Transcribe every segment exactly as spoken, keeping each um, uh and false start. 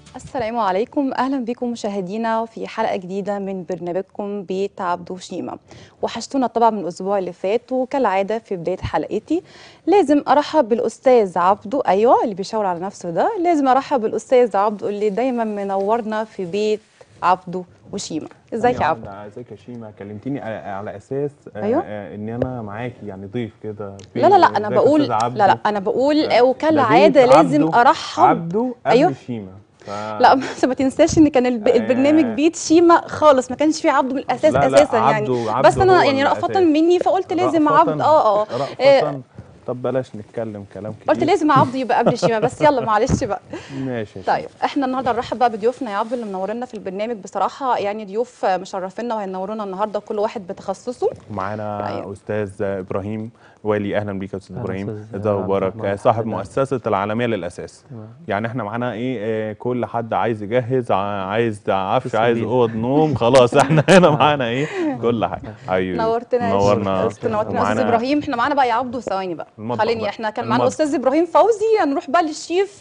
السلام عليكم، أهلا بكم مشاهدينا في حلقة جديدة من برنامجكم بيت عبدو وشيمة. وحشتونا طبعا من الأسبوع اللي فات، وكالعادة في بداية حلقتي لازم أرحب بالأستاذ عبدو. أيوة اللي بيشاور على نفسه ده، لازم أرحب بالأستاذ عبدو اللي دايما منورنا في بيت عبدو وشيمة. ثانية ازيك يا عبدو؟ واحدة، ازيك يا شيماء؟ كلمتيني على على اساس آه، أيوة. آه، ان انا معاكي يعني ضيف كده. لا لا لا، في أنا ازيك يا بقول استاذ لا لا عبده؟ أنا بقول آه، ده بيت وكالعادة لازم عبده. أرحب. عبده أيوة. قبل شيماء. ف لا بس ما تنساش ان كان الب... البرنامج آه، بيت شيما خالص، ما كانش فيه عبده من الاساس لا لا، اساسا يعني. عبده بس عبده انا هو يعني رأفة الاساس. مني فقلت لازم عبد رأفة اه اه, آه رأفة. طب بلاش نتكلم كلام قلت كتير. لازم عبده يبقى قبل شيما، بس يلا معلش بقى. ماشي يا شيماء. طيب احنا النهارده نرحب بقى بضيوفنا يا عبد اللي منورنا في البرنامج. بصراحه يعني ضيوف مشرفينا وهينورونا النهارده كل واحد بتخصصه. معانا طيب استاذ ابراهيم والي. اهلا بيك يا استاذ أهلا ابراهيم. أستاذ ازيك؟ عبد الرحمن، اخبارك؟ الحمد صاحب لله. مؤسسه العالميه للاساس. تمام. يعني احنا معانا ايه، آه، كل حد عايز يجهز، ع- عايز عفش، تسلم عايز بيدك. اوض نوم، خلاص احنا هنا آه. معانا ايه، كل حاجه. آه. ايوه. نورتنا يا شيخ، منورنا. أست- نورتنا يا استاذ ومعانا ابراهيم. احنا معانا بقى يا عبدو ثواني بقى، المطبخ خليني بقى. احنا كان معانا المطبخ. الاستاذ ابراهيم فوزي، هنروح بقى للشيف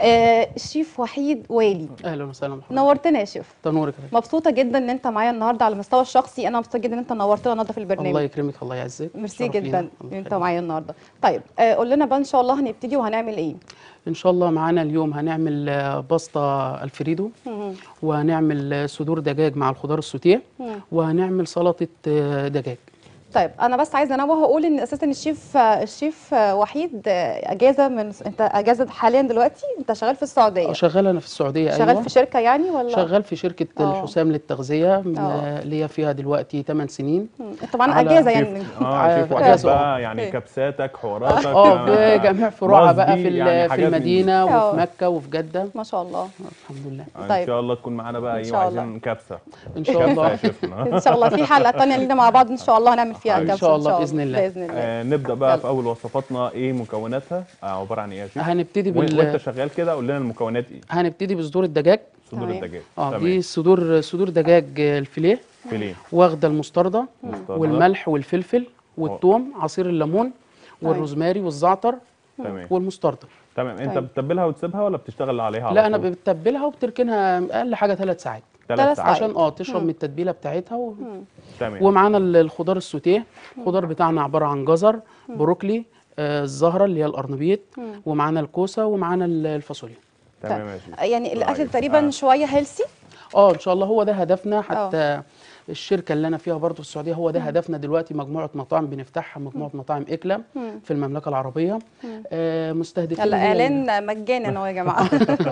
آه الشيف وحيد والي. اهلا وسهلا بحضرتك. نورتنا يا شيف. تنورك يا فندم. مبسوطه جدا ان انت معايا النهارده. على المستوى الشخصي انا مبسوطه جدا ان انت نورتنا النهارده في الله البرنامج. يكرمك، الله يعزك. ميرسي شرف لينا. جدا ان الله انت يخليك. معايا النهارده. طيب آه قول لنا بقى ان شاء الله هنبتدي وهنعمل ايه؟ ان شاء الله معانا اليوم هنعمل آه، باستا الفريدو، مم. وهنعمل آه، صدور دجاج مع الخضار السوتيه، مم. وهنعمل سلطه آه، دجاج. طيب انا بس عايزه انوه واقول ان اساسا الشيف الشيف وحيد اجازه من انت اجازه حاليا دلوقتي، انت شغال في آه، السعوديه. شغال انا في السعوديه. شغال ايوه. في شركه يعني ولا؟ شغال في شركه اه الحسام للتغذيه، م- اه آه، ليا فيها دلوقتي ثماني سنين. مم. طبعا على اجازه شيف يعني. اه ع- شيف في وحيد اجازه اه. بقى، يعني إيه. كبساتك حواراتك اه في آه، جميع فروعها بقى في مصبي، يعني ال- في حاجات من دي. المدينه وفي اه مكه وفي جده. ما شاء الله. الحمد لله. آه، ان طيب شاء الله تكون معانا بقى ان ايه، شاء الله. وعايزين كبسه. ان شاء كبسه يا الله. شيفنا. ان شاء الله في حلقه تانية لينا مع بعض ان شاء الله هنعمل فيها حبيبي. ان كبسه شاء ان الله شاء باذن الله الله. باذن الله. آه نبدا بقى يلا. في اول وصفاتنا. ايه مكوناتها؟ آه عباره عن ايه يا شيف؟ هنبتدي و- وانت بال شغال كده قول لنا المكونات ايه. هنبتدي بصدور الدجاج. صدور تمام. الدجاج. اه دي تمام. صدور صدور دجاج الفيليه، فيليه. واخده المستردة مستردة. والملح والفلفل والثوم، عصير الليمون والروزماري والزعتر تمام. والمستردة. تمام. انت طيب. بتتبلها وتسيبها ولا بتشتغل عليها على لا انا طول؟ بتبلها وبتركنها اقل حاجه ثلاث ساعات ثلاث ثلاث ساعات. عشان اه تشرب مم. من التتبيله بتاعتها و... تمام. ومعانا ال- الخضار السوتيه. الخضار بتاعنا عباره عن جزر، بروكلي، آه الزهره اللي هي القرنبيط، ومعانا الكوسه، ومعانا ال- الفاصوليا. تمام يا شيف. يعني الاكل طيب. تقريبا آه. شويه هيلسي. اه ان شاء الله هو ده هدفنا. حتى الشركه اللي انا فيها برضه في السعوديه هو ده هدفنا دلوقتي. مجموعه مطاعم بنفتحها، مجموعه مطاعم اكلم في المملكه العربيه. آه مستهدفين يلا هي ال- اعلان مجانا اهو يا جماعه.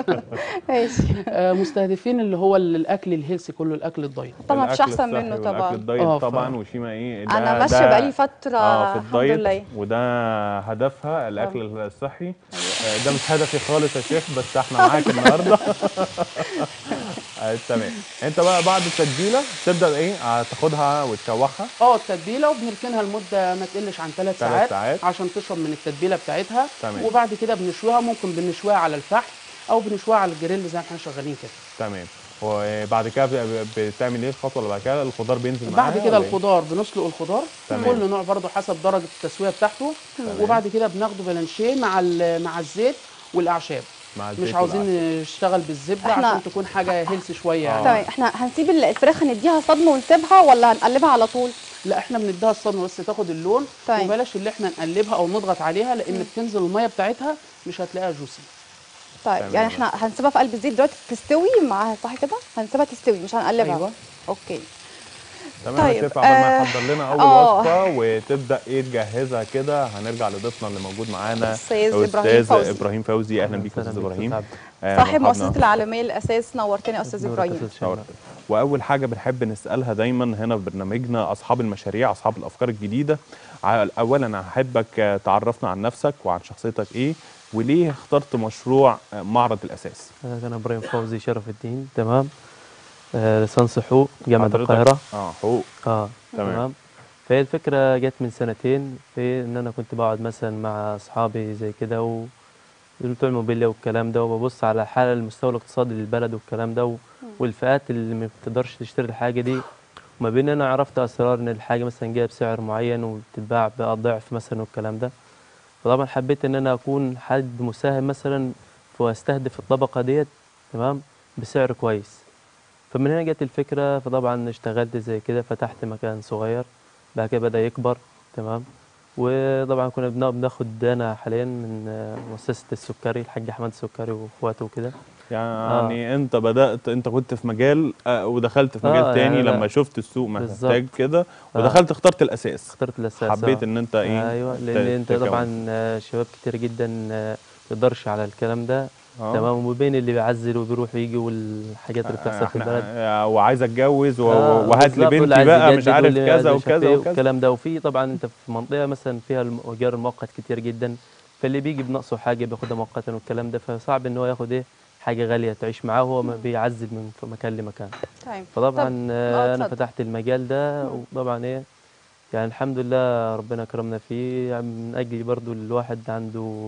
ماشي. آه مستهدفين اللي هو ال- الاكل الهيلثي كله، الاكل الدايت. طبعا مفيش الأكل احسن الصحي منه والاكل طبعا. الدايت اه ف- طبعا. وشيما ايه ده؟ انا ماشيه ده بقالي فتره اه في الحمد الدايت، لله. وده هدفها الاكل الصحي. آه، ده مش هدفي خالص يا شيف، بس احنا معاك النهارده. آه، تمام. انت بقى بعد التتبيله تبدا ايه، آه، تاخدها وتشوحها اه التتبيله، وبنركنها لمده ما تقلش عن ثلاث ثلاث ساعات, ساعات. عشان تشرب من التتبيله بتاعتها. تمام. وبعد كده بنشويها، ممكن بنشويها على الفحم او بنشويها على الجريل زي ما احنا شغالين كده. تمام. وبعد كده ب- بتعمل ايه الخطوه اللي بعد كده؟ الخضار بينزل معاها بعد كده ولا إيه؟ الخضار بنسلق الخضار، تمام. كل نوع برضه حسب درجه التسويه بتاعته. وبعد كده بناخده بلانشيه مع ال- مع الزيت والاعشاب. مع الزيت مش عاوزين والعسل. نشتغل بالزبده إحنا- عشان تكون حاجه هيلثي شويه يعني. تمام. احنا هنسيب الفراخ نديها صدمه ونسيبها ولا هنقلبها على طول؟ لا احنا بنديها الصدمه بس تاخد اللون. طيب. وبلاش اللي احنا نقلبها او نضغط عليها، لان بتنزل الميه بتاعتها مش هتلاقيها جوسي. طيب تمام. يعني احنا هنسيبها في قلب الزيت دلوقتي تستوي معاها صح كده؟ هنسيبها تستوي مش هنقلبها. أيوة. اوكي. تمام. طيب، يا شيف عقبال ما آه، يحضر لنا اول آه. وصفه وتبدا ايه تجهزها كده، هنرجع لضيفنا اللي موجود معانا أستاذ إبراهيم استاذ فوزي. ابراهيم فوزي. اهلا بيك يا أهلاً استاذ بيك ابراهيم. أستاذ عبد. آه، صاحب مرحبا. مؤسسه العالميه للاساس. نورتني يا استاذ نورك ابراهيم. أستاذ شيماء. واول حاجه بنحب نسالها دايما هنا في برنامجنا اصحاب المشاريع، اصحاب الافكار الجديده. ع- اولا انا هحبك آه، تعرفنا عن نفسك وعن شخصيتك ايه، وليه اخترت مشروع آه، معرض الاساس. أنا أنا إبراهيم فوزي شرف الدين. تمام. آه لسانس حقوق جامعة حضرتك- القاهرة. اه حقوق. اه تمام. تمام. فهي الفكرة جت من سنتين، في إن أنا كنت بقعد مثلا مع أصحابي زي كده و بتوع الموبيليا والكلام ده، وببص على حال المستوى الاقتصادي للبلد والكلام ده و... والفئات اللي ما بتقدرش تشتري الحاجة دي. وما بين أنا عرفت أسرار إن الحاجة مثلا جاية بسعر معين وبتتباع بضعف مثلا والكلام ده. فطبعا حبيت إن أنا أكون حد مساهم مثلا، وأستهدف الطبقة ديت. تمام. بسعر كويس. فمن هنا جت الفكرة، فطبعا اشتغلت زي كده، فتحت مكان صغير، بعد كده بدأ يكبر. تمام. وطبعا كنا بنا- بناخد دانا حاليا من آه، مؤسسة السكري، الحاج أحمد السكري وإخواته وكده. اه يعني انت بدأت، انت كنت في مجال آه، ودخلت في مجال اه يعني تاني أنا لما شفت السوق بالظبط. محتاج كده، اه ودخلت اخترت الاساس. اخترت الأساس. حبيت اه ان انت ايه ايوه، لأن ت- انت تكون. طبعا آه، شباب كتير جدا آه، متقدرش على الكلام ده. اه تمام. وبين اللي بيعزل وبيروح ويجي والحاجات اللي بتحصل في احنا البلد. آه، وعايز اتجوز و- اه وهات لي بالظبط، واللي بنتي عايز بقى مش يجدد عارف واللي عايز كذا مش عارف وكذا ايه وكذا. والكلام ده. وفي طبعا انت في منطقه مثلا فيها الايجار المؤقت كتير جدا، فاللي بيجي بنقصه حاجه بياخدها مؤقتا والكلام ده، فصعب ان هو ياخد ايه حاجه غاليه تعيش معاه وهو ما مم. بيعزل من ف- مكان لمكان. تمام. طب فطبعا اه آه، انا اتفضل. فتحت المجال ده، مم. وطبعا ايه يعني الحمد لله ربنا كرمنا فيه، يعني من اجل برضو الواحد عنده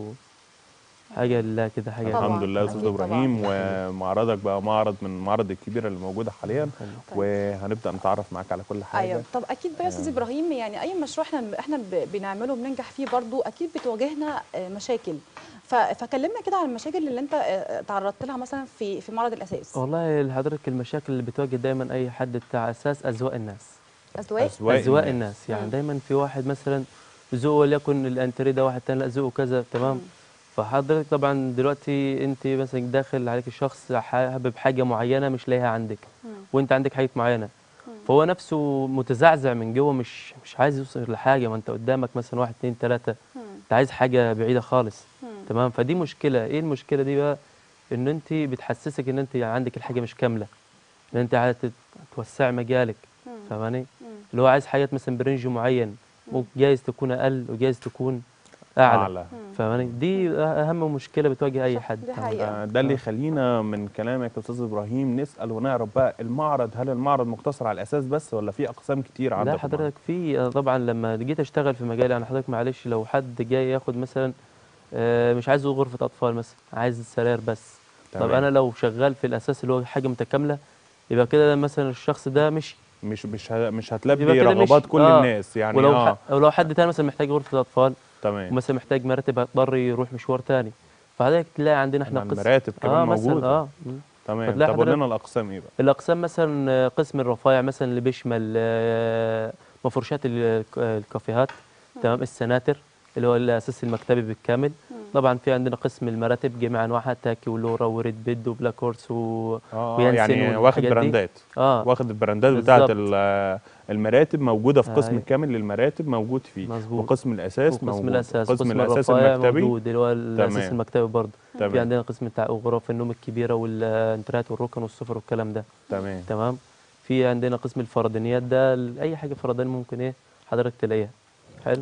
حاجه لله كده، حاجه الحمد طبعا لله يا اه. استاذ اكيد طبعا. ابراهيم، الله يخليك. ومعرضك بقى معرض من المعارض الكبيره اللي موجوده حاليا، الله يخليك. طيب. وهنبدا نتعرف معاك على كل ايوه حاجه. طب اكيد بقى يا استاذ ابراهيم، يعني اي مشروع احنا احنا ب- بنعمله وبننجح فيه برضو اكيد بتواجهنا آه، مشاكل. ف- فكلمنا كده عن المشاكل اللي انت آه، تعرضت لها مثلا في في معرض الاساس. والله لحضرتك المشاكل اللي بتواجه دايما اي حد بتاع اساس اذواق الناس. اذواق. اذواق اذواق الناس. الناس، يعني مم. دايما في واحد مثلا ذوقه وليكن الانتريه ده، واحد تاني لا ذوقه كذا. تمام. مم. فحضرتك طبعا دلوقتي انت مثلا داخل عليك الشخص حابب حاجه معينه مش لاقيها عندك، مم. وانت عندك حاجه معينه، مم. فهو نفسه متزعزع من جوه، مش مش عايز يوصل لحاجه. ما انت قدامك مثلا واحد اتنين تلاته، مم. انت عايز حاجه بعيده خالص. مم. تمام. فدي مشكله. ايه المشكله دي بقى؟ ان انت بتحسسك ان انت عندك الحاجه مش كامله، ان انت عايز تت- توسع مجالك. مم. فاهماني؟ مم. اللي هو عايز حاجات مثلا برنج معين، مم. ممكن جايز تكون اقل وجايز تكون اعلى. اعلى. مم. فاهماني؟ دي اهم مشكله بتواجه اي صح حد. دي تمام. حقيقة. آه، ده اللي اه يخلينا من كلامك يا استاذ ابراهيم نسال ونعرف بقى المعرض، هل المعرض مقتصر على الاساس بس ولا في اقسام كتير لا عندك في المعرض؟ حضرتك في آه، طبعا لما جيت اشتغل في مجالي، يعني حضرتك معلش لو حد جاي ياخد مثلا آه، مش عايز غرفه اطفال مثلا، عايز سراير بس. طب تمام. انا لو شغال في الاساس اللي هو حاجه متكامله، يبقى كده مثلا الشخص ده مشي، مش مش ه- مش يبقى هتلبي كده رغبات مشي. كل اه الناس يعني. ولو ح... اه أو لو حد تاني مثلا محتاج غرفه اطفال، تمام. ومثلا محتاج مراتب، هيضطر يروح مشوار تاني. فحضرتك تلاقي عندنا احنا انا قسم. المراتب كمان اه مثلا موجوده. اه مم. تمام. فتلاقي طب قول حضرتك لنا الاقسام ايه بقى؟ الاقسام مثلا آه، قسم الرفايع مثلا اللي بيشمل آه، مفروشات ال- الك- الكافيهات. مم. تمام. السناتر اللي هو الاساس المكتبي بالكامل. مم. طبعا في عندنا قسم المراتب جميع انواعها، تاكي ولورا وريد بيد وبلاك هورس و... اه اه ويانسن يعني واخد والحاجات دي. براندات. اه واخد البراندات بتاعه بالظبط. ال- المراتب موجوده في قسم ايوه كامل للمراتب موجود فيه، مظبوط. وقسم الاساس وقسم موجود، الاساس، قسم قسم الاساس الرفايع المكتبي. موجود اللي هو الاساس تمام. المكتبي برضه. في تمام. عندنا قسم بتاع غرف النوم الكبيره والانترات والركن والسفر والكلام ده. تمام. تمام. في عندنا قسم الفردانيات ده ل- اي حاجه فرداني ممكن ايه حضرتك تلاقيها. حلو.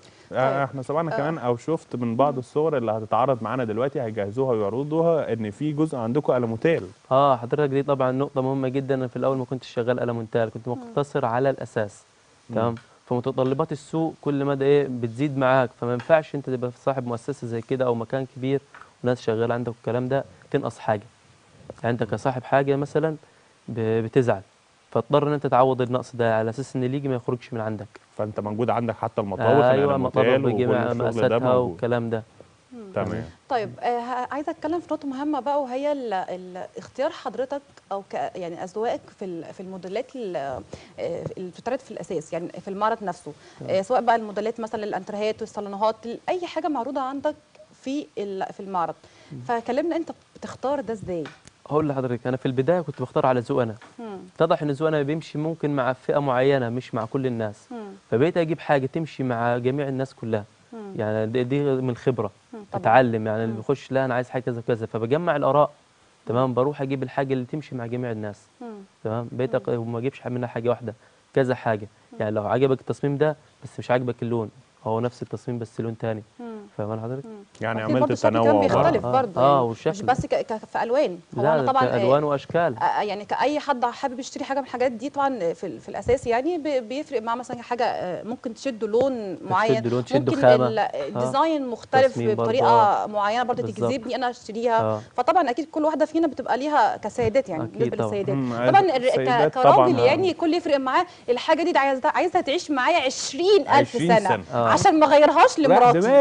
آه، طيب. احنا سمعنا اه. كمان او شفت من بعض الصور اللي هتتعرض معانا دلوقتي هيجهزوها ويعرضوها ان في جزء عندكم الموتيل. اه حضرتك دي طبعا نقطه مهمه جدا. انا في الاول ما كنتش شغال المونتال، كنت مم. مقتصر على الاساس. مم. تمام. فمتطلبات السوق كل مدى ايه بتزيد معاك، فما ينفعش انت تبقى صاحب مؤسسه زي كده او مكان كبير وناس شغاله عندك والكلام ده تنقص حاجه. يعني انت كصاحب حاجه مثلا ب- بتزعل، فاضطر ان انت تعوض النقص ده على اساس ان اللي يجي ما يخرجش من عندك. فانت موجود عندك حتى المطابخ ايوه مطابخ الالموتيل وكل بجميع الشغل ده مقاساتها موجود. والكلام ده. مم. فاهمين؟ تمام. طيب آه ه- عايزه اتكلم في نقطه مهمه بقى، وهي ال ال اختيار حضرتك او ك يعني اذواقك في ال- في الموديلات ال- آه، اللي بتتعرض في الاساس، يعني في المعرض نفسه. آه سواء بقى الموديلات مثلا الانترهات والصالونات، ال- اي حاجه معروضه عندك في ال- في المعرض. فكلمنا انت بتختار ده ازاي؟ هقول لحضرتك انا في البدايه كنت بختار على ذوق انا. مم. اتضح ان ذوق انا بيمشي ممكن مع فئه معينه مش مع كل الناس، مم. فبقيت اجيب حاجه تمشي مع جميع الناس كلها. مم. يعني دي, دي من خبره. مم. طبعا. اتعلم يعني اللي مم. بيخش لا انا عايز حاجه كذا كذا، فبجمع الاراء. تمام. بروح اجيب الحاجه اللي تمشي مع جميع الناس. مم. تمام. بقيت مم. أق- وما اجيبش منها حاجه واحده، كذا حاجه. يعني لو عجبك التصميم ده بس مش عاجبك اللون، هو نفس التصميم بس لون تاني. مم. فاهم حضرتك؟ مم. يعني واكيد عملت برضه الشكل كمان التنوع بيختلف برضه. اه اه برضه، اه يعني مش والشكل. بس ك- ك- في الوان. هو انا لا طبعا آه، الوان واشكال. آه، يعني كأي حد حابب يشتري حاجه من الحاجات دي طبعا في, ال- في الاساس، يعني بي- بيفرق معاه مثلا حاجه آه، ممكن تشده لون معين، تشد لون تشد ممكن خامه. ال- اه الديزاين مختلف تصميم برضه. اه بطريقه معينه برضه بالظبط. تجذبني انا اشتريها. اه فطبعا اكيد كل واحده فينا بتبقى ليها كسيدات، يعني اكيد بالنسبه طبعا. للسيدات مم، طبعا الر- ك- السيدات كراجل طبعا. يعني كل يفرق معاه الحاجه دي, دي عايزها عايزها تعيش معايا عشرين ألف عشرين سنه سنة. اه عشان ما اغيرهاش راح لمراتي. دماغي اه صح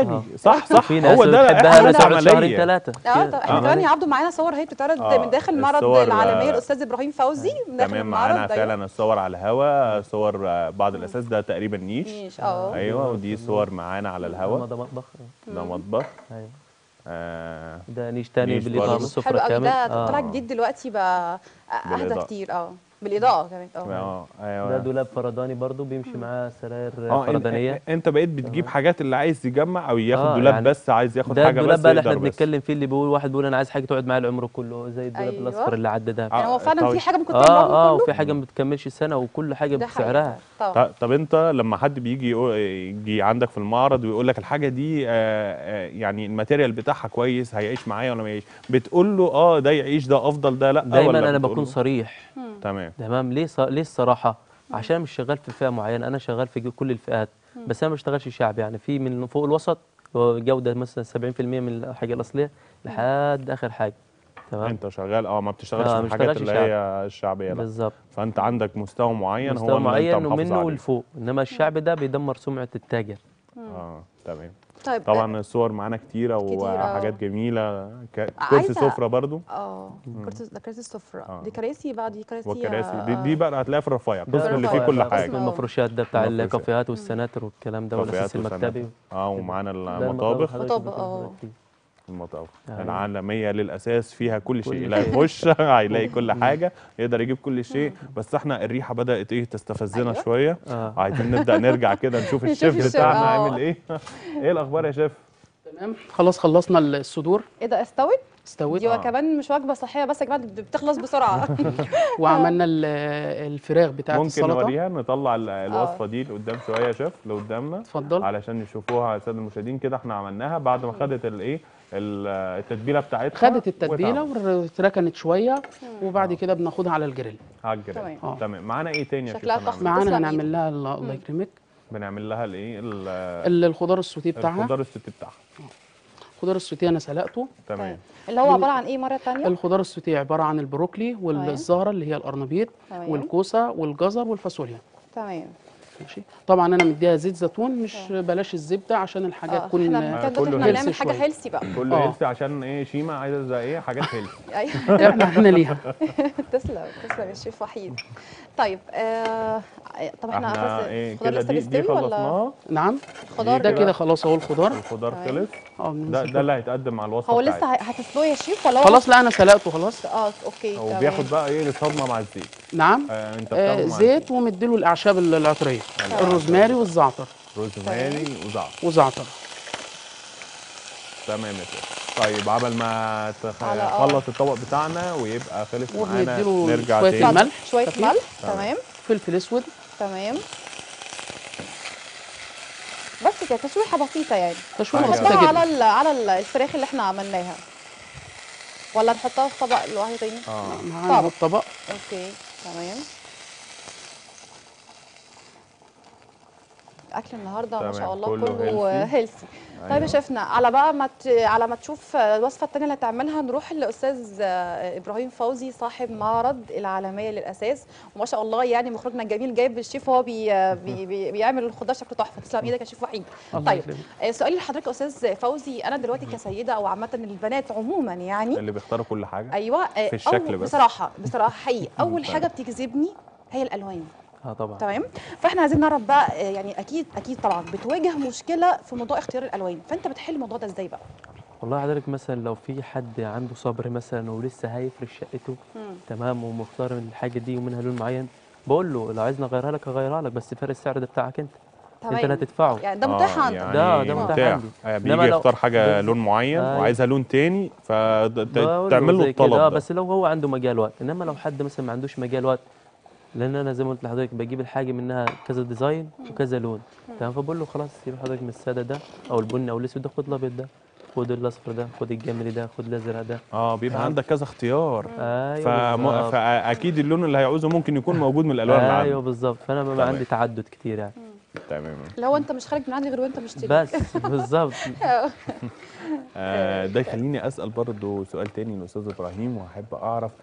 صح صح في ناس هو ده بتحبها احنا انا تقعد شهرين عمليه ثلاثه اه طب احنا كمان يا عبدو معانا صور هي بتتعرض آه، من داخل معرض الصور، العالميه آه، الاستاذ ابراهيم فوزي من داخل تمام. معانا المعرض. أيوة. فعلا الصور على الهوا، صور آه، بعض الاساس ده تقريبا نيش. نيش اه ايوه، ودي صور معانا على الهوا. ده مطبخ. ده مطبخ. ايوه آه ده نيش تاني نيش بالاضاءه برضه. بالسفره حلو قوي كامل. ده، طلع جديد دلوقتي بقى اهدى بالإضاءة. كتير. اه بالاضاءه كمان. اه اه ده ايوه. دولاب فرداني برضو بيمشي معاه سراير اه إن- فردانيه. انت بقيت بتجيب حاجات اللي عايز يجمع او ياخد آه، دولاب يعني بس، عايز ياخد ده حاجه الدولاب بس بقى اللي احنا يقدر بس. بنتكلم فيه، اللي بيقول واحد بيقول انا عايز حاجه تقعد معايا العمر كله، زي الدولاب أيوة. الاصفر اللي عدى ده. يعني هو فعلا طب- في حاجه ممكن تعمل اه العمر اه كله. وفي حاجه ما بتكملش سنه، وكل حاجه ده حقيقي بسعرها. طبعا. ط- طب انت لما حد بيجي يقول- يجي عندك في المعرض ويقول لك الحاجه دي آه، آه، يعني الماتيريال بتاعها كويس، هيعيش معايا ولا ما يعيش، بتقول له اه ده يعيش، ده افضل، ده لا، دايما ولا انا بتقول بكون له؟ صريح. تمام. تمام. ليه ص... ليه الصراحه؟ عشان مش شغال في فئه معينه، انا شغال في كل الفئات. بس انا ما بشتغلش شعب، يعني في من فوق الوسط جوده مثلا سبعين في المية من الحاجه الاصليه لحد اخر حاجه. تمام. انت شغال اه ما بتشتغلش آه، في ما الحاجات بشتغلش اللي شعب. هي الشعبيه، لا. بالظبط. فانت عندك مستوى معين، هو مستوى اللي معين انت محافظ ومنه عليه. لفوق، انما الشعب ده بيدمر سمعه التاجر. اه تمام. طيب طبعا الصور معانا كتيره كتير، وحاجات آه. جميله، ك- كرسي عايزة- سفره برضو اه كرسي، ده كراسي السفره آه. دي كراسي بقى، دي كراسي والكراسي دي, آه، دي بقى هتلاقيها في الرفايع، ده القسم اللي فيه الرفايع كل بقى، حاجه. قسم- المفروشات ده بتاع المفروشات. الكافيهات والسناتر والكلام ده، والاساس كافيهات المكتبي. وسناتر. اه ومعانا ده المطابخ. حضرتك مطابخ، بتشوف آه. دلوقتي. المطابخ أيوة. العالميه للاساس فيها كل شيء، كل اللي شيء. هيخش هيلاقي كل حاجه، يقدر يجيب كل شيء. بس احنا الريحه بدات ايه تستفزنا أيوة. شويه، اه عايزين نبدا نرجع كده نشوف نشوف الشيف الشيف، بتاعنا آه. عامل ايه. ايه الاخبار يا شيف؟ تمام، خلاص خلصنا الصدور، ايه ده استوت؟ استوت. دي آه. كمان مش وجبه صحيه بس يا جماعه، دي بتخلص بسرعه. وعملنا ال- الفراخ بتاعت ممكن السلطه. نوريها، نطلع ال- الوصفه دي لقدام شويه يا شيف، لقدامنا اتفضل. علشان يشوفوها الساده المشاهدين. كده احنا عملناها بعد ما خدت الايه ال- التتبيله بتاعتها، خدت التتبيله واتعملت واتركنت شويه، وبعد كده بناخدها على الجريل. على الجريل. تمام. آه. تمام. معانا ايه تاني يا شيف؟ شكلها هنعمل؟ تحفة. معانا تسلم هنعمل إيدك. لها الله الله يكرمك بنعمل لها الايه ال- ال- الخضار السوتيه بتاعها. الخضار السوتي بتاعها. الخضار السوتيه انا سلقته. تمام. اللي هو عباره عن ايه مره ثانيه؟ الخضار السوتيه عباره عن البروكلي والزهره اللي هي القرنبيط تمام. والكوسه والجزر والفاصوليا. تمام. ماشي. طبعا انا مديها زيت زيتون، مش بلاش الزبده عشان الحاجه اه تكون احنا المكان كله ده احنا هيلثي بنعمل حاجه شوية. هيلسي بقى. كله آه. هيلثي عشان ايه شيماء عايزه زي ايه حاجات هيلثي. ايوه. احنا احنا ليها. تسلم تسلم يا شيف وحيد. طيب آه طب احنا احنا بس ايه الخضار كده لسه دي دي بيستوي ولا خلصناها. نعم. الخضار ده كده. كده خلاص اهو الخضار. الخضار تمام. خلص. اه ده بنمسك. ده اللي هيتقدم مع الوصفه هو بتاعتنا. لسه ه- هتسلقه يا شيف ولا هو خلاص لا انا سلقته خلاص. اه اوكي هو تمام. بياخد بقى ايه الصدمه مع الزيت. نعم. آه انت آه بتاخده مع زيت ومديله الاعشاب العطريه، الروزماري والزعتر. روزماري وزعتر. وزعتر. تمام يا شيف. طيب عبل ما على آه. تخلص الطبق بتاعنا ويبقى خلص معانا، وبنديله نرجع شوية تاني. اتفضل. الملح شويه خفيف. ملح. تمام. تمام فلفل اسود. تمام. بس كده تشويحه بسيطه يعني. تشويحه حاجة بسيطه نحطها جدا. على ال- على ال- الفراخ اللي احنا عملناها ولا نحطها في طبق لوحده تاني؟ اه معانا طبق. الطبق. اوكي تمام. اكل النهارده ما تمام، شاء الله كله كله healthy. هيلثي. طيب يا أيوة. شيفنا على بقى ما ت... على ما تشوف الوصفه الثانيه اللي هتعملها، نروح للاستاذ ابراهيم فوزي صاحب معرض العالميه للاساس، وما شاء الله يعني مخرجنا الجميل جايب الشيف وهو بي... بي... بي... بيعمل الخضار شكله تحفه. تسلم ايدك يا شيف وحيد. الله طيب يكرمك. سؤالي لحضرتك يا استاذ فوزي، انا دلوقتي كسيده او عامه البنات عموما يعني اللي بيختاروا كل حاجه. ايوه في الشكل أو بس. بصراحه بصراحه حقيقي اول حاجه بتجذبني هي الالوان. اه طبعا. تمام. فاحنا عايزين نعرف بقى آه، يعني اكيد اكيد طبعا بتواجه مشكله في موضوع اختيار الالوان، فانت بتحل الموضوع ده ازاي بقى؟ والله حضرتك مثلا لو في حد عنده صبر مثلا ولسه هيفرش شقته تمام ومختار الحاجه دي ومنها لون معين، بقول له لو عايزني اغيرها لك هغيرها لك، بس فرق السعر ده بتاعك انت. انت اللي هتدفعه. يعني ده متاح آه، عندك. يعني ده- ده متاح عندي. آه، إنما بيجي لو- يختار حاجه بز- لون معين أيوة. وعايزها لون تاني، بقول فتعمل له زي كده، الطلب آه، ده. بس لو هو عنده مجال وقت. انما لو حد مثلا ما عندوش مجال وقت، لان انا زي ما قلت لحضرتك بجيب الحاجه منها كذا ديزاين وكذا لون تمام، فبقول له خلاص سيب حضرتك من الساده ده او البني او الاسود ده، خد الابيض ده، خد الاصفر ده، خد الجملي ده، خد الازرق ده. اه بيبقى آه. عندك كذا اختيار. ايوه فم... بالظبط. فاكيد اللون اللي هيعوزه ممكن يكون موجود من الالوان اللي ايوه عنده. بالظبط، فانا بيبقى تمام. عندي تعدد كتير يعني. تمام. لو انت مش خارج من عندي غير وانت مشتري. بس بالظبط. آه ده يخليني اسال برضه سؤال تاني للاستاذ ابراهيم، وهحب اعرف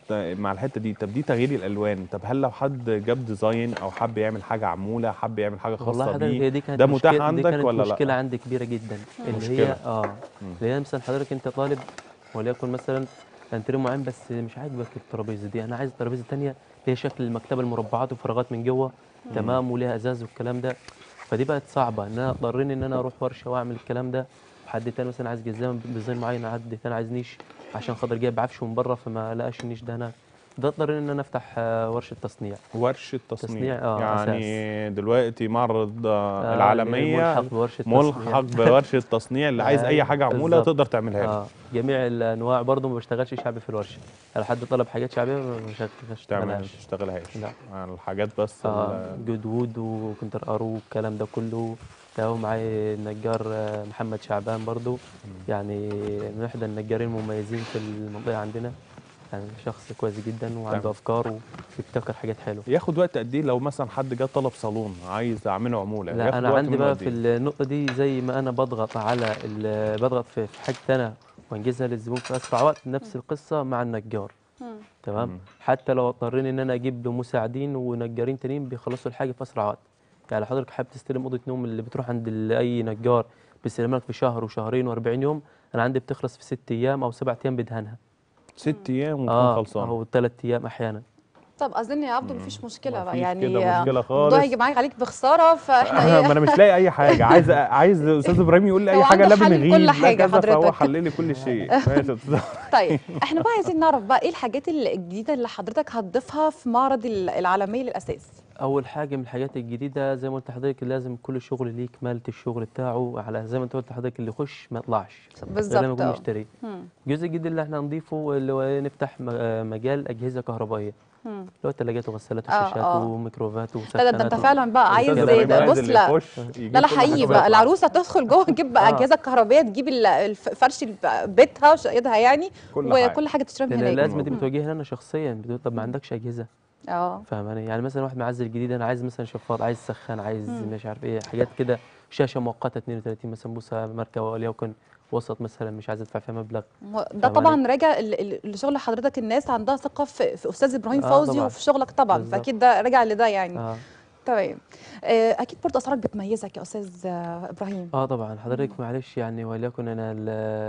مع الحته دي، طب دي تغيير الالوان، طب هل لو حد جاب ديزاين او حب يعمل حاجه عموله، حب يعمل حاجه والله خاصه حضرتك بيه، هي دي كانت ده متاح مشكلة، دي عندك كانت ولا مشكلة لا؟ عندي كبيرة جدا، اللي مشكله. هي اه مم. اللي هي مثلا حضرتك انت طالب وليكن مثلا انتريه معين بس مش عاجبك الترابيزه دي، انا عايز ترابيزه تانية هي شكل المكتبه المربعات وفراغات من جوه تمام وليها ازاز والكلام ده. فدي بقت صعبه ان انا اضطرني ان انا اروح ورشه واعمل الكلام ده. وحد تاني مثلا عايز جزامه بديزاين معين، حد تاني عايز نيش عشان خاطر جايب عفش من بره فما لقاش النيش ده هناك. ده اضطرني ان انا افتح آه، ورشه تصنيع. ورشه تصنيع، تصنيع اه اساس. يعني دلوقتي معرض آه، آه اللي هي ملحق العالميه بورشه تصنيع. ملحق بورشه تصنيع، اللي عايز اي ايوه حاجه عموله بالظبط. تقدر تعملها له. اه جميع الانواع برضه ما بشتغلش شعبي في الورشه. لو حد طلب حاجات شعبيه ما بشت- ما تعمل ما بشتغلهاش. تشتغلهاش لا. على الحاجات بس اه ال- جود وود وكنتر ارو والكلام ده كله. ده معايا النجار آه، محمد شعبان برضه، يعني من احدى النجارين المميزين في المنطقه عندنا. يعني شخص كويس جدا وعنده تمام. افكار وبيبتكر حاجات حلوه. ياخد وقت قد ايه لو مثلا حد جه طلب صالون عايز اعمله عموله، لا ياخد انا وقت عندي منه بقى قد في ايه؟ النقطه دي زي ما انا بضغط على ال- بضغط في في حاجتي انا وانجزها للزبون في اسرع وقت، نفس القصه مع النجار. تمام. مم. حتى لو اضطرينا ان انا اجيب له مساعدين ونجارين تانيين بيخلصوا الحاجه في اسرع وقت. يعني حضرتك حابب تستلم اوضه نوم اللي بتروح عند ال- اي نجار بيستلمها لك في شهر وشهرين وأربعين يوم، انا عندي بتخلص في ست ايام او سبع ايام بدهنها. ست ايام ويكون اه خلصان. او ثلاث ايام احيانا. طب اظن يا عبدو مم. مفيش مشكله بقى مفيش كده يعني آه، مشكله الموضوع خالص. هيجي معاك عليك بخساره فاحنا ما ايه. انا مش لاقي اي حاجه، عايز عايز استاذ ابراهيم يقول لي هو اي حاجه، عنده لا حل لكل بنغيب لا حاجه كذا، فهو حضرتك. حل لي كل شيء. ماشي يا أستاذ. طيب احنا بقى عايزين نعرف بقى ايه الحاجات الجديده اللي حضرتك هتضيفها في معرض ال- العالمي للاساس. اول حاجه من الحاجات الجديده زي ما قلت لحضرتك لازم كل شغل ليه كمالة الشغل بتاعه، على زي ما انت قلت لحضرتك اللي يخش ما يطلعش غير لما بالظبط يكون اه. مشتري. مم. الجزء الجديد اللي احنا هنضيفه اللي هو إيه، نفتح م- آه، مجال اجهزه كهربائيه، مم. اللي هو ثلاجات وغسالات اه وشاشات اه. وميكروفات لا ده, ده انت وسخانات فعلا بقى عايز الاستاذ والكلام ابراهيم ده ده. عايز بص اللي لا. يخش لا يجيب لا كل حاجه حقيقي بقى ويطلع. العروسه تدخل جوه تجيب بقى اه اجهزه كهربائيه تجيب ال- الف- فرش ال- بيتها وشقتها يعني كل حاجه. وكل حاجه تشتري من لان هناك. الازمه دي موجود. بتواجهني انا شخصيا، بتقول طب ما عندكش اجهزه. اه. فاهماني؟ يعني مثلا واحد معزل جديد انا عايز مثلا شفاط، عايز سخان، عايز مش عارف ايه حاجات كده، شاشه مؤقته اثنين وثلاثين مثلا بوصه ماركه وليكن وسط مثلا مش عايز ادفع فيها مبلغ. م- ده فاهماني؟ طبعا راجع ل- ل- لشغل حضرتك. الناس عندها ثقه في, في استاذ ابراهيم اه فوزي طبعا وفي شغلك طبعا، بالظبط. فاكيد ده راجع لده يعني. اه تمام. آه، اكيد برضه اسعارك بتميزك يا استاذ آه، ابراهيم. اه طبعا حضرتك معلش يعني وليكن انا ال-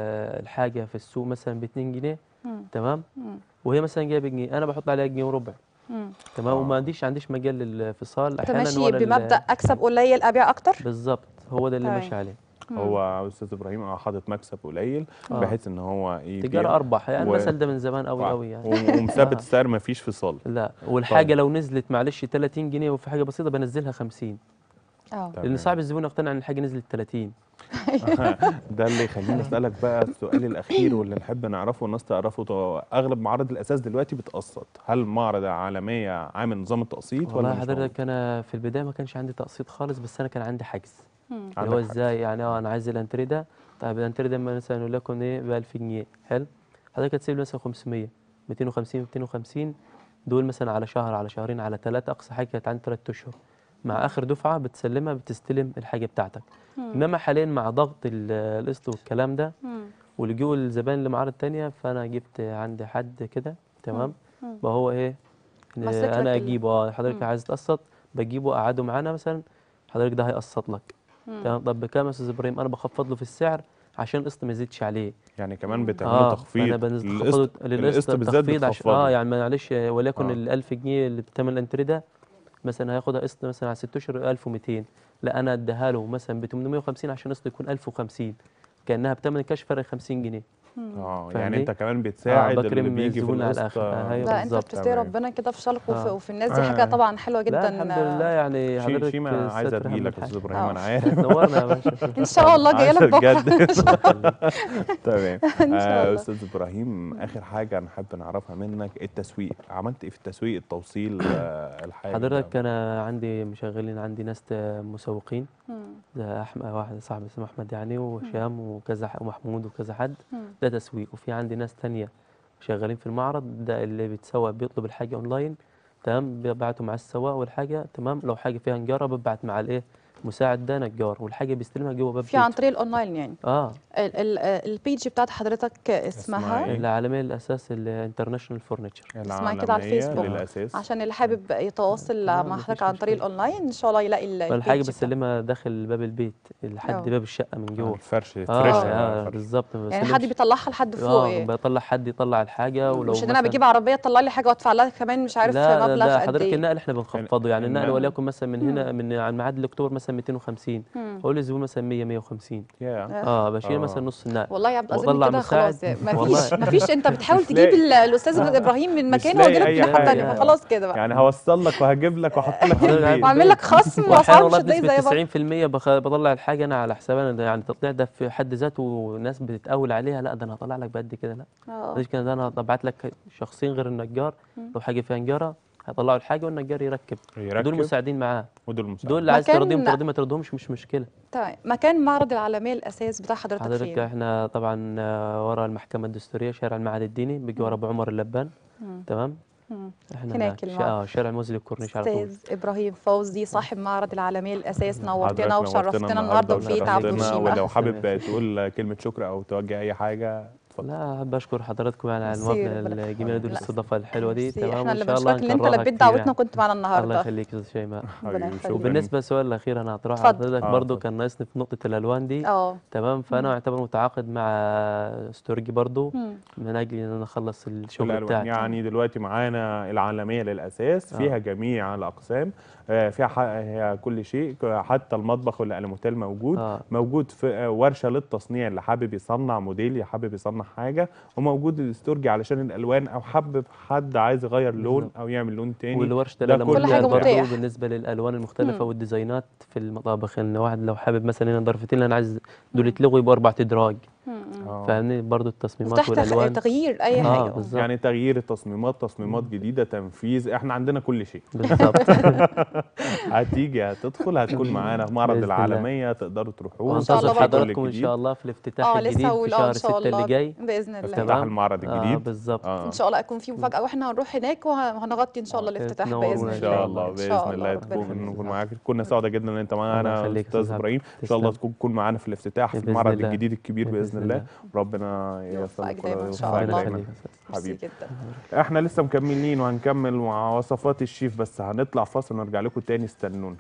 الحاجه في السوق مثلا ب اتنين جنيه مم. تمام، مم. وهي مثلا جايه بجنيه انا بحط عليها جنيه وربع مم. تمام، وما آه. عنديش عنديش مجال للفصال انت احيانا ماشي ولا بمبدا ال- اكسب قليل ابيع اكتر. بالظبط هو ده اللي تمام. ماشي عليه. هو استاذ ابراهيم اه حاطط مكسب قليل اه بحيث ان هو تجاره يبيع ارباح، يعني و... المثل ده من زمان قوي قوي يعني. و- ومثبت آه. السعر ما فيش فصال. لا والحاجه طيب. لو نزلت معلش ثلاثين جنيه وفي حاجه بسيطه بنزلها خمسين، اه. لان تمام. صعب الزبون يقتنع ان الحاجه نزلت ثلاثين. ده اللي يخليني اسالك بقى السؤال الاخير واللي نحب نعرفه والناس تعرفه. طو- اغلب معارض الاساس دلوقتي بتقسط، هل معرض عالميه عامل نظام التقسيط ولا والله مش موجود؟ حضرتك انا في البدايه ما كانش عندي تقسيط خالص، بس انا كان عندي حجز. اللي عندك هو حق. ازاي يعني؟ اه انا عايز الانتري ده، طيب الانتري ده مثلا وليكن ايه ب ألف جنيه، حلو. حضرتك هتسيب لي مثلا خمسمية مئتين وخمسين مئتين وخمسين دول مثلا على شهر على شهرين على ثلاثه، اقصى حاجه كانت عندي ثلاث اشهر. مع اخر دفعه بتسلمها بتستلم الحاجه بتاعتك. انما حاليا مع ضغط ال- القسط والكلام ده ولجوء الزبائن لمعارض تانية، فانا جبت عندي حد كده تمام، ما هو ايه إن مسك لك انا ال- اجيبه اه حضرتك عايز تقسط بجيبه اقعده معانا مثلا، حضرتك ده هيقسط لك تمام. طب بكام يا استاذ ابراهيم؟ انا بخفض له في السعر عشان القسط ما يزيدش عليه. يعني كمان بتعملوا اه تخفيض فانا بخفض للقسط؟ للقسط القسط بالذات تخفيض عشان اه بتخفضه؟ يعني معلش وليكن آه. ال ألف جنيه اللي بتمن الانتري ده مثلا هياخدها قسط مثلا على ست اشهر ألف ومئتين، لا انا اديها له مثلا ب ثمانمائة وخمسين عشان القسط يكون ألف وخمسين، كانها بتمن الكاش فرق خمسين جنيه. اه يعني فاهمني؟ انت كمان اه بتساعد اللي بكرم بيجي في الزبون على القسط. الاخر آه ايوه لا انت بالظبط. بتستر تمام. ربنا كده في شالك وفي, آه. وفي الناس دي حاجه طبعا حلوه لا جدا. الحمد لله يعني شي حضرتك شيما عايز الستر اجي اهم لك يا استاذ حاجه. ابراهيم، آه. انا عارف. تنورنا يا باشا. ان شاء الله جايه لك عايز بكره. بجد. تمام. ان شاء آه، الله. استاذ ابراهيم، اخر حاجه نحب نعرفها منك التسويق، عملت ايه في التسويق التوصيل آه، الحاجه حضرتك انا عندي مشغلين عندي ناس ت- مسوقين زي احمد واحد صاحبي اسمه احمد يعني وهشام وكذا ح- ومحمود وكذا حد، ده تسويق. وفي عندي ناس تانية شغالين في المعرض، ده اللي بيتسوق بيطلب الحاجه اونلاين تمام، بيبعته مع السواق والحاجه تمام، لو حاجه فيها نجاره ببعت مع الايه مساعد ده نجار، والحاجه بيستلمها جوه باب في عن بيته. طريق الاونلاين يعني. اه ال- ال- البيج بتاعت حضرتك اسمها اسمها إيه؟ العالمية للأساس الانترناشونال فورنيتشر. اسمها كده على العالمية الفيسبوك للأساس. عشان اللي حابب يتواصل آه، مع مفيش حضرتك عن طريق مشكلة. الاونلاين ان شاء الله يلاقي ال- والحاجة البيج بتاعتك. بسلمها داخل باب البيت لحد اه. باب الشقة من آه، جوه. الفرش فريش اه بقى اه الفرش. بالظبط، ما يعني حد بسلمش. بيطلعها لحد فوق اه إيه؟ بطلع حد يطلع الحاجة، ولو مش ان انا مثلا بجيب عربيه تطلع لي حاجه وادفع لها كمان مش عارف لا ده, مبلغ ده قد حضرتك ايه. النقل احنا بنخفضه، يعني النقل النقل. وليكن مثلا من هنا من عن معاد الاكتوبر مثلا مئتين وخمسين، مم. اقول للزبون مثلا مية مية وخمسين. يا اه بشيل آه. مثلا نص النقل والله يا عبد العظيم واطلع كده مساعد. خلاص ما فيش والله ما فيش انت بتحاول مش تجيب لاقي. ال- الاستاذ ابراهيم من مش مكانه ويجي لاقي لك أي من ناحيه حاجة. ثانيه، فخلاص كده بقى. يعني هوصل لك وهجيب لك واحط لك في حضرتك البيت. واعمل لك خصم واحيانا واسعار والله مش هتلاقي بنسبة زي بعض. تسعين في المية بخ- بطلع الحاجة انا على حساب انا، يعني التطليع ده في حد ذاته ناس بتتقول عليها، لا ده انا هطلع لك بقد كده، لا اه. مش كده، ده انا هبعت لك شخصين غير النجار، لو حاجة فيها نجارة هيطلعوا الحاجة والنجار يركب، دول يركب مساعدين معاه، ودول مساعدين. دول اللي عايز ترضيهم مكان ترضيهم ما ترضيهمش مش مشكلة. تمام. مكان معرض العالميه الاساس بتاع حضرتك حضرتك فين؟ احنا طبعا آه، ورا المحكمة الدستورية شارع المعهد الديني بجوار ابو عمر اللبان. مم. تمام. مم. احنا هناك هناك المعرض. اه شارع موزلي الكورنيش على طول. استاذ ابراهيم فوزي صاحب معرض العالميه الاساس، نورتنا حضرتك نورتنا وشرفتنا النهارده النهارده في بيت عبد وشرفتنا، الشيمه. ولو حابب تسلم يا تقول كلمة شكر أو توجه أي حاجة اتفضل. لا احب اشكر حضراتكم يعني على ميرسي المقابله ربنا. الجميله دي لا. والاستضافه الحلوه دي. ميرسي. تمام احنا وان اللي شاء الله بنشكرك ان انت نكررها لبيت كتير دعوتنا يعني. وكنت معانا الله النهارده. يخليك يا استاذ شيماء. ربنا حبيبي يخليك. شكرا. وبالنسبه للسؤال الاخير انا هطرحه على اتفضل. حضرتك آه، برضو، اتفضل. كان ناقصني في نقطه الالوان دي. اه. تمام، فانا اعتبر متعاقد مع استورجي برضو مم. من اجل ان انا اخلص الشغل الألوان بتاعي. يعني دلوقتي معانا العالمية للأساس آه. فيها جميع الأقسام، آه، فيها ح- هي كل شيء، حتى المطبخ والألموتيل موجود. اه موجود في آه، ورشة للتصنيع اللي حابب يصنع موديل، حابب يصنع حاجة، وموجود الاستورجي علشان الألوان، أو حابب حد عايز يغير لون بالظبط. أو يعمل لون تاني. والورشه ده اللي كل كل حاجة برضو متاح. بالنسبه للالوان المختلفه مم. والديزاينات في المطابخ، ان واحد لو حابب مثلا هنا ضرفتين انا عايز دول يتلغوا يبقوا اربع ادراج، مم. مم. آه. فاهمني برضو التصميمات مفتاح تغ- والالوان. تغيير اي اه حاجه. بالظبط يعني تغيير التصميمات، تصميمات جديدة، تنفيذ، احنا عندنا كل شيء. بالظبط. هتيجي هتدخل هتكون معانا في معرض بإذن الله. العالمية، تقدروا تروحوه إن شاء الله وانتظر برضو. حضراتكم ان شاء الله في الافتتاح اه لسه الجديد في هقول اه شهر ان شاء ستة الله اللي جاي. باذن الله. افتتاح المعرض اه الجديد. بالظبط. آه. ان شاء الله هيكون في مفاجاه واحنا هنروح هناك وهنغطي ان شاء الله الافتتاح باذن تنورونا ان إن الله. شاء الله ان شاء باذن الله الله ربنا تكون يخليك. نكون معاك. كنا سعداء جدا ان انت معانا يخليك يا استاذ أستاذ ابراهيم. عبد. ان شاء الله تسلم. تكون تكون معانا في الافتتاح في بإذن المعرض الله. الجديد الكبير باذن بإذن الله. الله. ربنا يوفقك يسلمك دايما ان شاء ويوفقك الله. ربنا دايما. يخليك يا أستاذ. ميرسي حبيبي جدا. احنا لسه مكملين وهنكمل مع وصفات الشيف، بس هنطلع فاصل ونرجع لكم تاني، استنونا.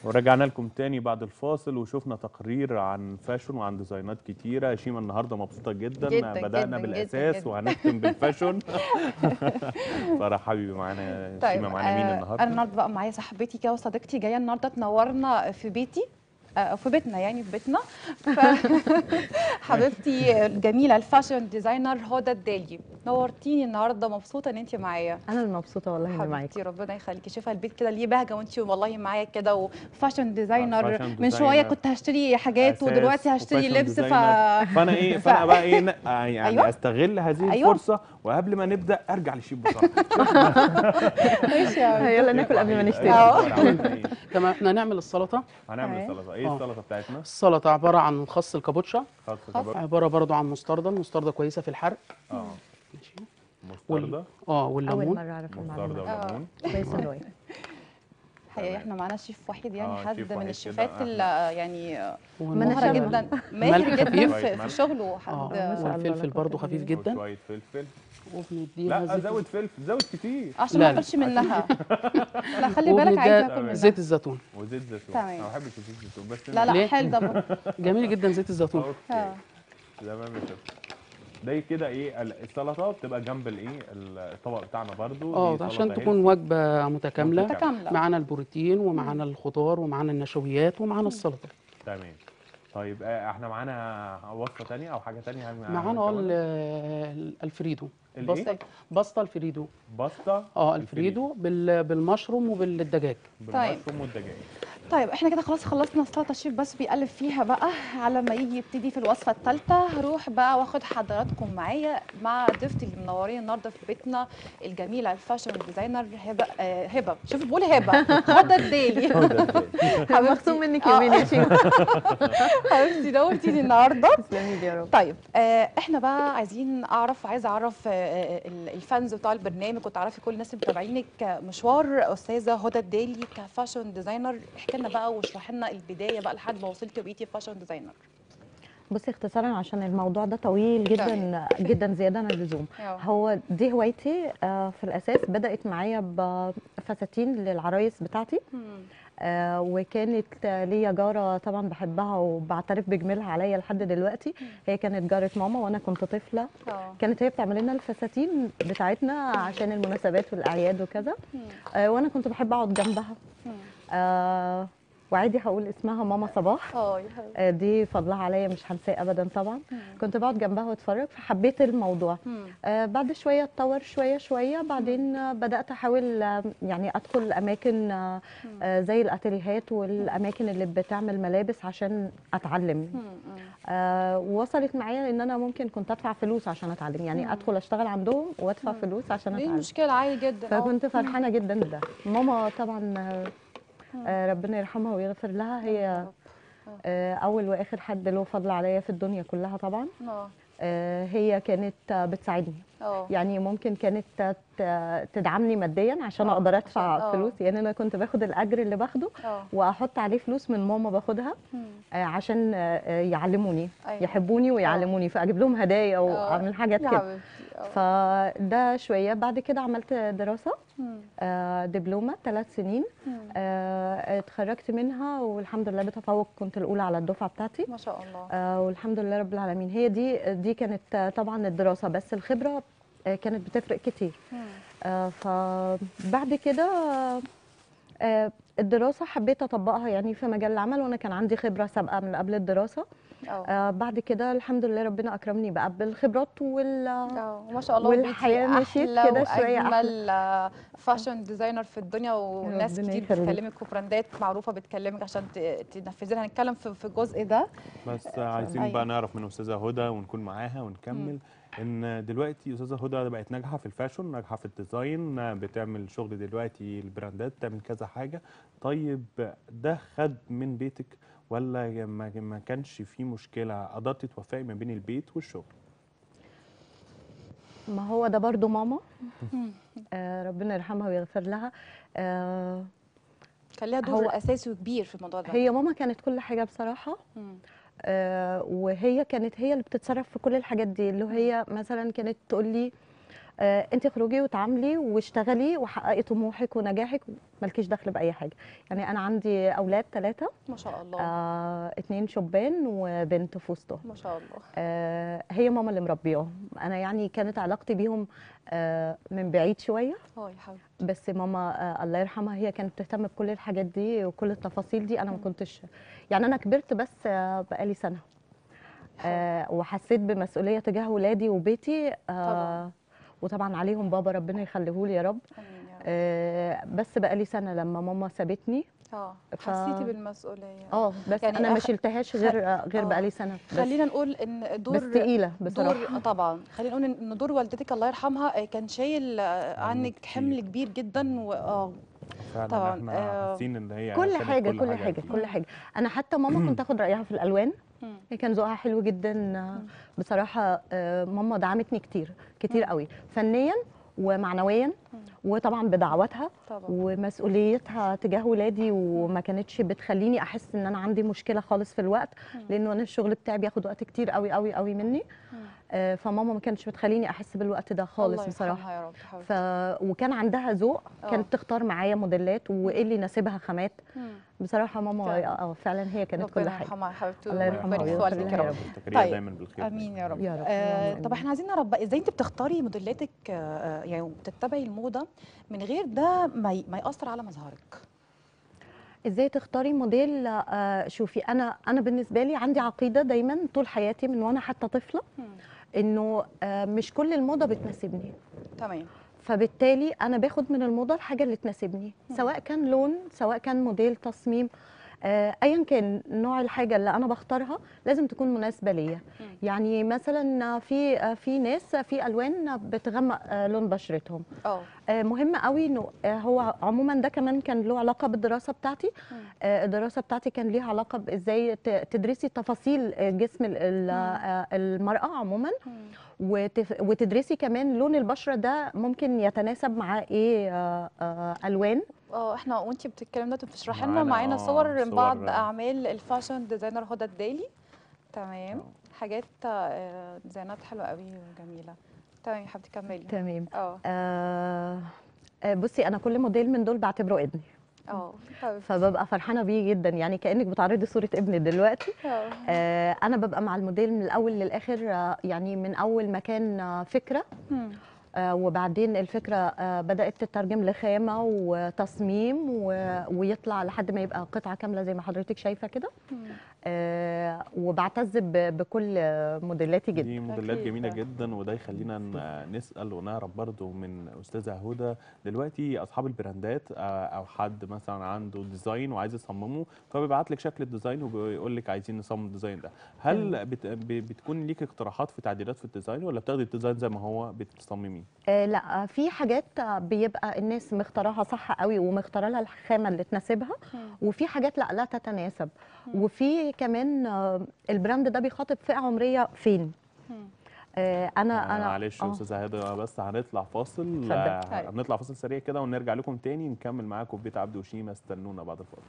ورجعنا لكم تاني بعد الفاصل وشفنا تقرير عن فاشن وعن ديزاينات كتيرة. شيماء النهارده مبسوطة جدا, جداً بدأنا جداً بالأساس جداً. وهنختم بالفاشن. فرح حبيبي معانا طيب شيماء, معانا مين آه، النهارده؟ انا النهارده بقى معايا صاحبتي كده وصديقتي جايه النهارده تنورنا في بيتي، آه، في بيتنا يعني في بيتنا. ف حبيبتي الجميله الفاشن ديزاينر هدى الدالي، نورتيني النهارده، مبسوطه ان انت معايا. انا المبسوطه والله اني معاكي. حبيبتي ربنا يخليكي، شايفه البيت كده ليه بهجه وانت والله معايا كده، وفاشن ديزاينر. فاشن من شويه ديزاينر. كنت هشتري حاجات أساس ودلوقتي هشتري وفاشن لبس. ف ديزاينر. فانا ايه ف- فانا بقى ايه ن- يعني أيوة. استغل هذه أيوة. الفرصه وقبل ما نبدا ارجع للشيف بسرعه. ماشي يا يلا ناكل قبل ما نشتري. أهو. عملنا ايه؟ تمام، احنا هنعمل السلطه. هنعمل تمام. سلطه. ايه آه. السلطه بتاعتنا؟ السلطه عباره عن خس الكابوتشا، خاصه خاص. كبر. عباره برضو عن مستردة. المستردة كويسه في الحرق. اه ماشي. مستردة. اه اول والليمون. مره اعرف مستردة المعلومه وليمون. كويس انه ايه. حقيقي احنا معانا شيف وحيد يعني آه، حد شيف من واحد الشيفات كده، اللي يعني من مهرة الشمال. جدا، ماهر ملح جدا خفيف. في, شوية في ملح. شغله حد. اه ما شاء الله، والفلفل لا برضو قوة خفيف إلا جدا. وشويه فلفل. وبنديها لا زيت. زود فلفل, زود كتير. عشان لا، ما لا. اكلش منها. لا خلي بالك عايزه اكل منها. زيت الزيتون. وزيت زيتون. تمام. انا ما بحبش زيت الزيتون بس لا لا ليه؟ حلو ده برضه. جميل جدا زيت الزيتون. اوكي آه. تمام يا شيف. ده كده ايه ال- السلطه بتبقى جنب الايه الطبق بتاعنا برضو. دي اه سلطة عشان healthy. تكون وجبه متكامله. متكامله. معانا البروتين ومعانا الخضار ومعانا النشويات ومعانا السلطه. تمام. طيب آه، احنا معانا وصفه تانية او حاجه تانية هن- معانا اه هنعملها؟ ال- الفريدو. الإيه؟ باستا باستا الفريدو. باستا اه الفريدو بال- بالمشروم وبالدجاج. بالمشروم والدجاج. طيب احنا كده خلاص خلصنا السلطه، الشيف بس بيقلب فيها بقى على ما يجي يبتدي في الوصفه الثالثه. هروح بقى واخد حضراتكم معايا مع ضيفتي اللي منورين النهارده في بيتنا الجميله الفاشن ديزاينر هبه. آه هبه، شوفي بقول هبه هدى الدالي. مخصوم منك يومين يا شيخ. حبيبتي نورتيني النهارده. تسلمي لي يا رب. طيب آه احنا بقى عايزين اعرف عايزه اعرف آه آه، الفانز بتوع البرنامج وتعرفي كل الناس اللي متابعينك مشوار استاذه هدى الدالي كفاشن ديزاينر. احكي لنا بقى واشرحي لنا البدايه بقى لحد ما وصلتي وبقيتي فاشن ديزاينر. بصي اختصارا عشان الموضوع ده طويل جدا جدا زياده عن اللزوم. أيوة. هو دي هوايتي آه، في الاساس بدات معايا بفساتين للعرايس بتاعتي. آه وكانت آه، ليا جاره طبعا بحبها وبعترف بجميلها عليا لحد دلوقتي. هي كانت جاره ماما وانا كنت طفله. اه كانت هي بتعمل لنا الفساتين بتاعتنا عشان المناسبات والاعياد وكذا. آه وانا كنت بحب اقعد جنبها. آه وعادي هقول اسمها ماما صباح. اه يا حبيبتي. آه دي فضلها عليا مش هنساه ابدا طبعا. كنت بقعد جنبها واتفرج فحبيت الموضوع. آه بعد شويه اتطور شويه شويه بعدين آه بدات احاول آه يعني ادخل اماكن آه آه زي الاتيليهات والاماكن اللي بتعمل ملابس عشان اتعلم. آه ووصلت معايا ان انا ممكن كنت ادفع فلوس عشان اتعلم يعني ادخل اشتغل عندهم وادفع فلوس عشان دي اتعلم. مشكله عادي جدا. اه فكنت فرحانه جدا بده. ماما طبعا آه آه ربنا يرحمها ويغفر لها. هي آه اول واخر حد له فضل عليا في الدنيا كلها طبعا. اه آه هي كانت آه بتساعدني. اه يعني ممكن كانت ت- تدعمني ماديا عشان آه، اقدر عشان- ادفع آه. فلوس. يعني انا كنت باخد الاجر اللي باخده اه واحط عليه فلوس من ماما باخدها آه عشان آه يعلموني أيوة. يحبوني ويعلموني فاجيب لهم هدايا واعمل حاجات يا كده. حبيبتي. اه فده شويه بعد كده عملت دراسه مم. آه دبلومه ثلاث سنين. آه اتخرجت منها والحمد لله بتفوق كنت الاولى على الدفعه بتاعتي. ما شاء الله. آه والحمد لله رب العالمين. هي دي دي كانت آه، طبعا الدراسه بس الخبره آه كانت بتفرق كتير. آه فبعد كده آه، آه الدراسه حبيت اطبقها يعني في مجال العمل وانا كان عندي خبره سابقه من قبل الدراسه. اه آه بعد كده الحمد لله ربنا اكرمني بقى بالخبرات وال اه وما شاء الله والحياة بقيتي مشيت احلى كده شوية واجمل آه، فاشن ديزاينر في الدنيا، وناس ربنا كتير يخليك. بتكلمك وبراندات معروفه بتكلمك عشان ت- تنفذي لها. هنتكلم في في الجزء ده. بس عايزين أيوة. بقى نعرف من استاذه هدى ونكون معاها ونكمل ان دلوقتي استاذه هدى بقت ناجحه في الفاشن، ناجحه في الديزاين، بتعمل شغل دلوقتي البراندات، بتعمل كذا حاجه. طيب ده خد من بيتك ولا ما ما كانش في مشكله قدرتي توفقي ما بين البيت والشغل؟ ما هو ده برضو ماما. آه ربنا يرحمها ويغفر لها. آه كان ليها هو- دور اساسي وكبير في الموضوع ده. هي ماما كانت كل حاجة بصراحة. مم. آه وهي كانت هي اللي بتتصرف في كل الحاجات دي اللي هي مثلا كانت تقول لي آه انت اخرجي وتعاملي واشتغلي وحققي طموحك ونجاحك، مالكيش دخل باي حاجه. يعني انا عندي اولاد ثلاثه، ما شاء الله. آه اتنين شبان وبنت في وسطهم. ما شاء الله. آه هي ماما اللي مربياهم. انا يعني كانت علاقتي بيهم آه من بعيد شويه، اه يا حبيبتي. بس ماما آه الله يرحمها هي كانت بتهتم بكل الحاجات دي وكل التفاصيل دي. انا ما كنتش، يعني انا كبرت بس آه بقالي سنه آه وحسيت بمسؤوليه تجاه ولادي وبيتي. آه طبعاً. وطبعا عليهم بابا ربنا يخليه لي يا رب. امين يا رب. آه بس بقالي سنه لما ماما سابتني. اه ف- حسيتي بالمسؤوليه. اه بس يعني يعني انا ما أخ- شلتهاش غير غير آه. بقالي سنه بس. خلينا نقول ان دور بس تقيله بصراحه. دور آه طبعا خلينا نقول ان دور والدتك الله يرحمها آه، كان شايل آه، عنك عنك كتير. حمل كبير جدا واه فعلا طبعاً، احنا آه، حاسين ان هي كل كانت حاجه كل حاجه أكيد. كل حاجه. انا حتى ماما كنت اخد رايها في الالوان. مم. هي كان ذوقها حلو جدا. آه، بصراحه آه، ماما دعمتني كتير كتير قوي، فنيا ومعنويا، وطبعا بدعواتها طبعا. ومسؤوليتها تجاه ولادي، وما كانتش بتخليني احس ان انا عندي مشكله خالص في الوقت، لانه انا الشغل بتاعي بياخد وقت كتير قوي قوي قوي مني. آه، فماما ما كانتش بتخليني احس بالوقت ده خالص الله بصراحه. يرحمها يا رب ف... حبيبتي. وكان عندها ذوق، آه. كانت تختار معايا موديلات وايه اللي يناسبها خامات. مم. بصراحه ماما فعلا. اه فعلا هي كانت كل ربنا حاجه. يرحمها يا حبيبتي الله يرحمها ويبارك في ويغفر والدك لها يا يا رب. رب. تفتكريها طيب. دايما بالخير. امين يا رب. يا رب. آه اللهم طب آمين. احنا عايزين نعرف بقى ازاي انت بتختاري موديلاتك آه يعني بتتبعي الموضه من غير ده ما ي- ما ياثر على مظهرك. ازاي تختاري موديل؟ آه شوفي، انا انا بالنسبه لي عندي عقيده دايما طول حياتي من وانا حتى طفله، مم. انه آه مش كل الموضه بتناسبني، تمام. فبالتالي انا باخد من الموضه الحاجه اللي تناسبني، سواء كان لون، سواء كان موديل، تصميم، آه، ايا كان نوع الحاجه اللي انا بختارها لازم تكون مناسبه ليا. يعني مثلا في آه، في ناس في الوان بتغمق آه، لون بشرتهم. اه آه، مهم قوي انه آه، هو عموما ده كمان كان له علاقه بالدراسه بتاعتي. آه، الدراسه بتاعتي كان ليها علاقه بازاي ت- تدرسي تفاصيل آه، جسم ال- ال- آه، المراه عموما، وتف- وتدرسي كمان لون البشره ده ممكن يتناسب مع ايه آه، آه، الوان. اه احنا وانتي بتتكلمي ده بتشرحي لنا معانا، معانا آه، صور من صور، بعض آه. اعمال الفاشن ديزاينر هدى الدالي. تمام. آه. حاجات آه، ديزاينات حلوه قوي وجميله. تمام يا حبيبتي كملي. تمام. اه آه آه، بصي انا كل موديل من دول بعتبره ابني، اه حبيبتي. فببقى فرحانه بيه جدا، يعني كانك بتعرضي صوره ابني دلوقتي. اه آه انا ببقى مع الموديل من الاول للاخر، آه يعني من اول ما كان آه فكره، مم. آه وبعدين الفكره آه بدات تترجم لخامه وتصميم و- ويطلع لحد ما يبقى قطعه كامله زي ما حضرتك شايفه كده. مم. آه وبعتز ب- بكل آه، موديلاتي جدا. دي موديلات أكيد جميله فعلا. جدا، وده يخلينا ن- نسال ونعرف برضو من استاذه هدى دلوقتي اصحاب البراندات، آه، او حد مثلا عنده ديزاين وعايز يصممه، فبيبعت لك شكل الديزاين وبيقول لك عايزين نصمم الديزاين ده. هل بت... ب- بتكون ليك اقتراحات في تعديلات في الديزاين، ولا بتاخدي الديزاين زي ما هو بتصمميه؟ آه لا، آه، في حاجات آه، بيبقى الناس مختارها صح قوي ومختاره لها الخامه اللي تناسبها، وفي حاجات لا لا تتناسب. وفي كمان آه، البراند ده بيخاطب فئه عمريه فين. آه انا آه، انا معلش يا آه، استاذه هدى، بس هنطلع فاصل. اتفضل. آه، أيوة. هنطلع فاصل سريع كده ونرجع لكم تاني نكمل معاكم في بيت عبد وشيمه. استنونا بعد الفاصل.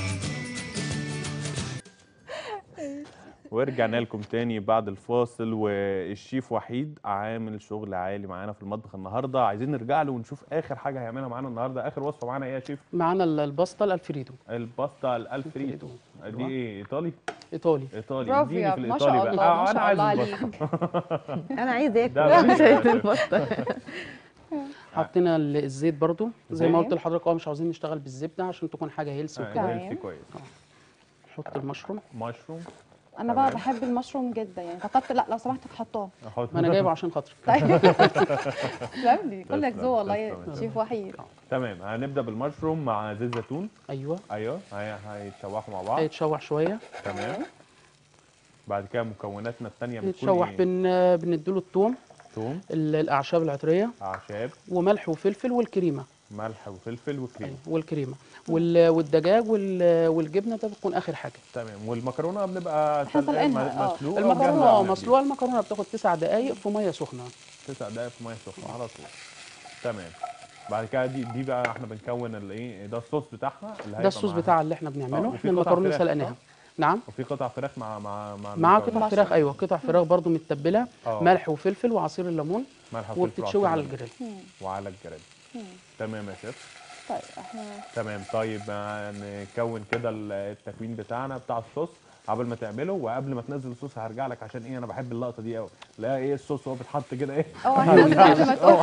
ورجعنا لكم تاني بعد الفاصل، والشيف وحيد عامل شغل عالي معانا في المطبخ النهارده. عايزين نرجع له ونشوف اخر حاجه هيعملها معانا النهارده. اخر وصفه معانا ايه يا شيف؟ معانا ال- الباستا الالفريدو الباستا الالفريدو. دي ايه، ايطالي؟ ايطالي. ايطالي. برافو اديني يا في ما شاء الايطالي الله بقى. ما آه، انا شاء عايز الله الباستا. عليك. انا عايزه اكل ده مش بقى. عايزه الباستا. حطينا ال- الزيت برضو زي ما تمام. قلت لحضرتك، اه مش عاوزين نشتغل بالزبده عشان تكون حاجه هيلثي آه، وكده. تمام. هيلثي كويس. نحط المشروم. مشروم. انا بقى تمام. بحب المشروم جدا، يعني كترت لا لو سمحت تحطاه. احط. ما انا جايبه عشان خاطرك. تسلم لي كلك تسلم، ذوق والله يا تسلم. شيف وحيد. تمام، هنبدا بالمشروم مع زيت زيتون. ايوه، ايوه، هي- هيتشوحوا مع بعض. هيتشوح شويه. تمام. بعد كده مكوناتنا الثانيه بتكون يتشوح ايه؟ بن بنديله الثوم، ثوم، ال- الاعشاب العطريه، اعشاب، وملح وفلفل والكريمه. ملح وفلفل وكريم. أيوة، والكريمه وال- والدجاج وال- والجبنه ده بتكون اخر حاجه. تمام. والمكرونه بنبقى إحنا سلقة- سلقينها، آه. مسلوقه المكرونه وجاهزة اه على مسلوقه، المكرونه بتاخد تسع دقائق في ميه سخنه. تسع دقائق في ميه سخنه على طول. تمام. بعد كده دي دي بقى احنا بنكون الايه، ده الصوص بتاعها اللي ده هيبقى الصوص معاها. بتاع اللي احنا آه، بنعمله. وفي احنا قطع المكرونه فراخ، سلقناها. صح؟ نعم. وفي قطع فراخ مع مع مع مع المكونات. قطع فراخ، ايوه قطع فراخ برضو متبله، آه. ملح وفلفل وعصير الليمون. ملح وفلفل وبتتشوي على وعصير الجريل. مم. وعلى الجريل. مم. تمام يا شيف. طيب احنا تمام. طيب آه، نكون كده ال- التكوين بتاعنا بتاع الصوص قبل ما تعمله، وقبل ما تنزل الصوص هرجع لك عشان ايه، انا بحب اللقطه دي قوي. لا ايه الصوص وهو بيتحط كده ايه. اه هننزل قبل ما تقول.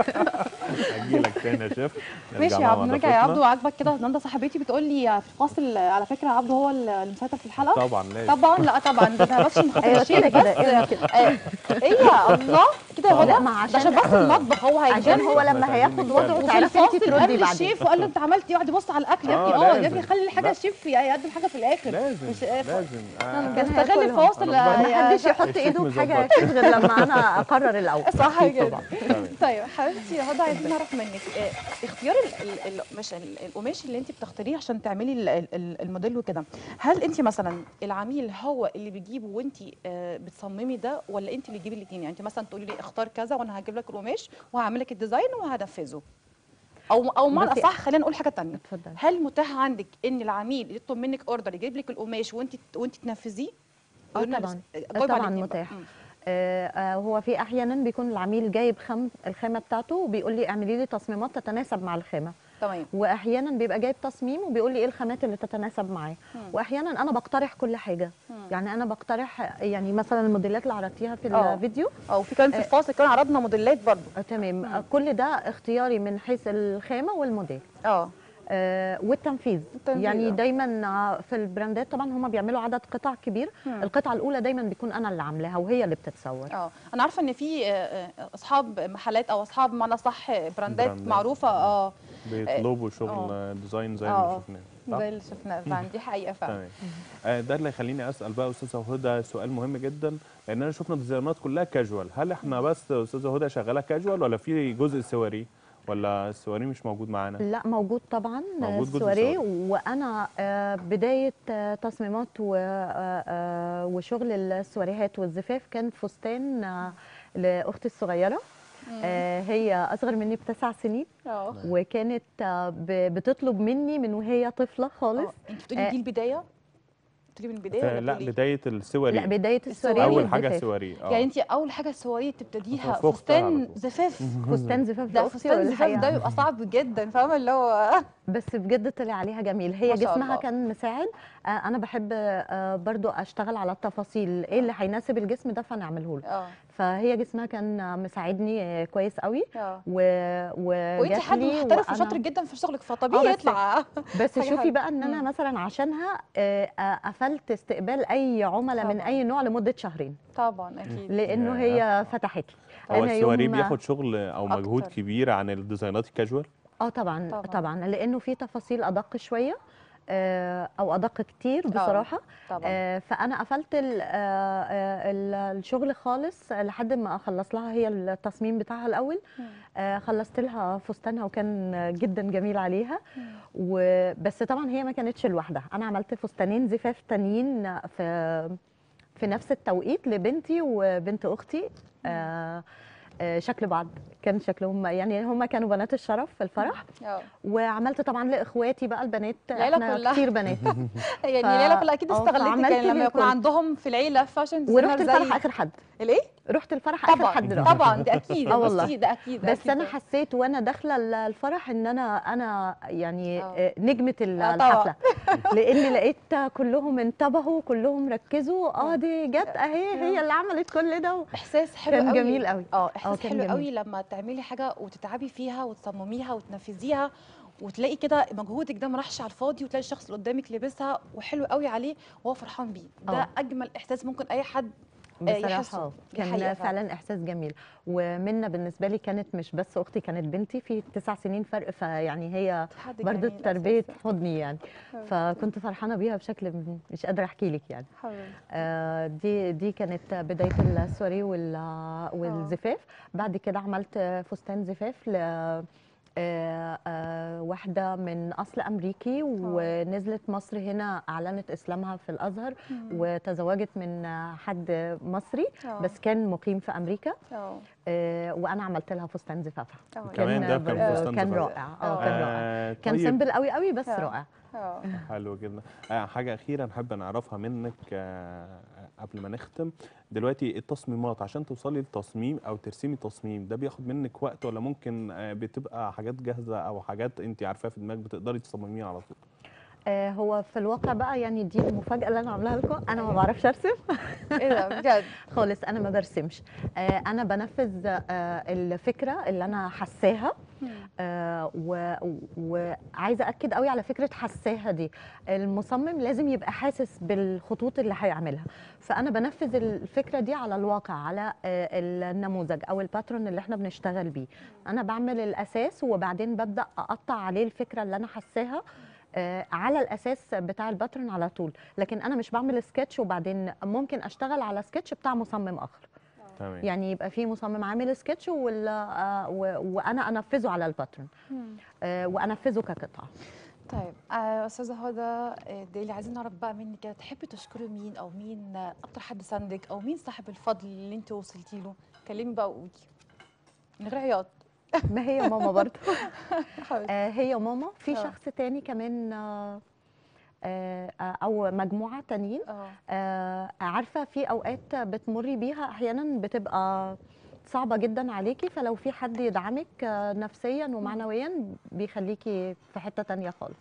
هجي لك تاني يا شيف. ماشي يا مع عبدو، نرجع يا ضيفتنا. عبدو. عاجبك كده؟ ناندا صاحبتي بتقول لي في الفاصل على فكره عبدو هو اللي مسيطر في الحلقه. طبعا لازم. طبعا لا طبعا، ده ده بس عشان خاطر أيوة الشيف كده بس. كده، كده. آه، ايه يا الله كده يا لا هدى، ما ده عشان عشان بس المطبخ هو عشان هيجنن. هو لما إحنا هياخد عايزين وضعه نتكلم. تعرفي انت الفاصل تردي قبل بعدين. الشيف وقال له انت عملت ايه، يقعد يبص على الاكل يا ابني. آه، اه يا ابني لازم. خلي الحاجه لا. الشيف يقدم حاجه في الاخر. لازم مش آه، ف- لازم. آه. كان استغل هياكلهم. الفاصل أنا يا- ما حدش يا- يحط الشيف ايده في حاجه مظبط. اكيد غير لما انا اقرر الاول. صح أكيد كده. طبعا. تمام. طيب حبيبتي يا هدى، عايزين نعرف منك آه، اختيار ال ال ال مش ال- القماش اللي انت بتختاريه عشان تعملي ال- ال- الموديل وكده. هل انت مثلا العميل هو اللي بيجيبه وانت آه، بتصممي ده، ولا انت اللي تجيبي الاثنين؟ يعني انت مثلا تقولي لي اختار كذا وانا هجيب لك القماش وهعمل لك الديزاين وهنفذه، او او معنى بصي- اصح خلينا نقول حاجه ثانيه. اتفضلي. هل متاح عندك ان العميل يطلب منك اوردر يجيب لك القماش وانت وانت تنفذيه؟ اه قولنا طبعا. بس- جاوبي على طبعا الاتنين بقى. متاح. مم. آه، آه، هو في احيانا بيكون العميل جايب خم الخامه بتاعته وبيقول لي اعملي لي تصميمات تتناسب مع الخامه، تمام. واحيانا بيبقى جايب تصميم وبيقول لي ايه الخامات اللي تتناسب معاه، مم. واحيانا انا بقترح كل حاجه. مم. يعني انا بقترح يعني مثلا الموديلات اللي عرضتيها في اه. الفيديو. او في كمان في الفاصل كمان عرضنا موديلات برضو. آه، تمام. آه، كل ده اختياري من حيث الخامه والموديل. اه آه، والتنفيذ. التنفيذ، يعني آه. دايما آه، في البراندات طبعا هم بيعملوا عدد قطع كبير. مم. القطعه الاولى دايما بيكون انا اللي عاملاها وهي اللي بتتصور. اه انا عارفه ان في آه، آه، اصحاب محلات او اصحاب معنى صح براندات براندات. معروفه اه بيطلبوا آه. شغل ديزاين زي آه. ما شفناه. صح؟ زي اللي شفناه فعلا، دي حقيقه فعلا. تمام. آه، ده اللي يخليني اسال بقى استاذه هدى سؤال مهم جدا، لان انا شفنا الديزاينات كلها كاجوال. هل احنا بس استاذه هدى شغاله كاجوال، ولا في جزء سواري، ولا السواري مش موجود معانا؟ لا موجود طبعا موجود جزء السواريه. سواري. وانا آه، بدايه آه، تصميمات و- آه، آه، وشغل السواريهات والزفاف كان فستان آه، لاختي الصغيره. آه، هي اصغر مني بتسع سنين، اه وكانت آه، ب- بتطلب مني من وهي طفله خالص. آه. انت بتقولي دي البدايه؟ بتقولي من البدايه آه، ولا لا بتقولي؟ بدايه السواري. لا بدايه السواريه اول حاجه والزفاف. السواري. اه يعني انت اول حاجه السواريه تبتديها في أختها على فستان طول. زفاف. فستان زفاف ده لاختي فستان زفاف ده والحقيقة بيبقى صعب جدا، فاهمه اللي هو بس بجد طلع عليها جميل. هي ما شاء جسمها الله. كان مساعد. آه، انا بحب آه، برضو اشتغل على التفاصيل، ايه اللي هيناسب الجسم ده فنعمله له. اه فهي جسمها كان آه، مساعدني آه، كويس قوي. اه و وجات وانت حد لي محترف وأنا- وشاطر جدا في شغلك، آه، فطبيعي بس- يطلع. بس حاجة شوفي حلوة. بقى ان انا مم. مثلا عشانها آه، آه، قفلت استقبال اي عملاء من طبعاً. اي نوع لمده شهرين، طبعا اكيد. لانه ياه. هي فتحت لي. هو أنا السواري يوم- بياخد شغل او مجهود أكتر. كبير عن الديزاينات الكاجوال؟ اه طبعا طبعاً. طبعا, لانه في تفاصيل ادق شويه آه، او ادق كتير بصراحه. طبعا آه، فانا قفلت ال- آه، آه، ال- الشغل خالص لحد ما اخلص لها هي التصميم بتاعها الاول. مم. آه، خلصت لها فستانها وكان جدا جميل عليها. مم. وبس طبعا هي ما كانتش لوحدها، انا عملت فستانين زفاف تانيين في في نفس التوقيت لبنتي وبنت اختي. آه، آه، شكل بعض كان شكلهم يعني هم كانوا بنات الشرف في الفرح. اه وعملت طبعا لاخواتي بقى البنات، العيلة احنا كلها. كتير بنات. يعني ف- العيله كلها اكيد آه، استغلتك، فعملت يعني لما يكون للكل. عندهم في العيله فاشن ورحت ديزاينر الفرح زي اخر حد، الايه؟ رحت الفرح اخر طبعا حد دلوقتي. طبعا ده اكيد. آه والله. بصي، ده اكيد ده بس أكيد. انا حسيت وانا داخله ال- الفرح ان انا انا يعني آه. آه، نجمه ال- آه طبعاً. الحفله. لان لقيت كلهم انتبهوا، كلهم ركزوا. اه دي جت اهي، هي اللي عملت كل ده. احساس حلو كان قوي. جميل قوي. اه آه، احساس كان حلو جميل. قوي لما تعملي حاجه وتتعبي فيها وتصمميها وتنفذيها، وتلاقي كده مجهودك ده ما راحش على الفاضي، وتلاقي الشخص اللي قدامك لبسها وحلو قوي عليه وهو فرحان بيه. ده آه. اجمل احساس ممكن اي حد آه، يحسه. بصراحه دي حقيقة كان فعلاً. فعلا احساس جميل. ومنى بالنسبه لي كانت مش بس اختي، كانت بنتي في تسع سنين فرق، فيعني هي حد برضو جميل التربيه أساساً. حضني يعني. فكنت فرحانه بيها بشكل م- مش قادره احكي لك يعني. حبيبتي. آه، دي دي كانت بدايه السوري وال- والزفاف. بعد كده عملت فستان زفاف ل آه، آه، واحدة من أصل أمريكي، ونزلت مصر هنا أعلنت إسلامها في الأزهر، وتزوجت من حد مصري آه. بس كان مقيم في أمريكا. اه آه، وأنا عملت لها فستان زفافها. آه. كمان ده كان آه، فستان كان زفاف. رائع. اه كان رائع. آه، كان طيب. سيمبل قوي قوي بس آه. رائع. اه حلو جدا. آه، حاجة أخيرة نحب نعرفها منك، آه، قبل ما نختم دلوقتي، التصميمات عشان توصلي لتصميم او ترسمي تصميم ده بياخد منك وقت، ولا ممكن آه، بتبقى حاجات جاهزه او حاجات انت عارفاها في دماغك بتقدري تصمميها على طول؟ آه، هو في الواقع بقى يعني دي المفاجاه اللي انا عاملاها لكم، انا ما بعرفش ارسم ايه ده بجد؟ خالص، انا ما برسمش. آه، انا بنفذ آه، الفكره اللي انا حساها. آه، و- وعايزه اكد قوي على فكره حساها دي. المصمم لازم يبقى حاسس بالخطوط اللي هيعملها، فانا بنفذ الفكره دي على الواقع، على آه، النموذج او الباترن اللي احنا بنشتغل بيه. انا بعمل الاساس وبعدين ببدا اقطع عليه الفكره اللي انا حساها آه، على الاساس بتاع الباترن على طول. لكن انا مش بعمل سكتش وبعدين ممكن اشتغل على سكتش بتاع مصمم اخر. تمام. يعني يبقى في مصمم عامل سكتش وال- آه، و- وانا انفذه على الباترن آه، وانفذه كقطعه. طيب آه، استاذه هدى آه، ديلي، عايزين نعرف بقى منك كده، تحبي تشكري مين، او مين آه، اكتر حد ساندك، او مين صاحب الفضل اللي انت وصلتي له؟ كلمي بقى وقولي من غير عياط. ما هي ماما برضه. حبيبتي. آه، هي ماما. في آه. شخص تاني كمان آه، آه، آه، او مجموعه تانيين. اه آه، عارفه في اوقات بتمري بيها احيانا بتبقى صعبه جدا عليكي، فلو في حد يدعمك آه، نفسيا ومعنويا بيخليكي في حته تانية خالص.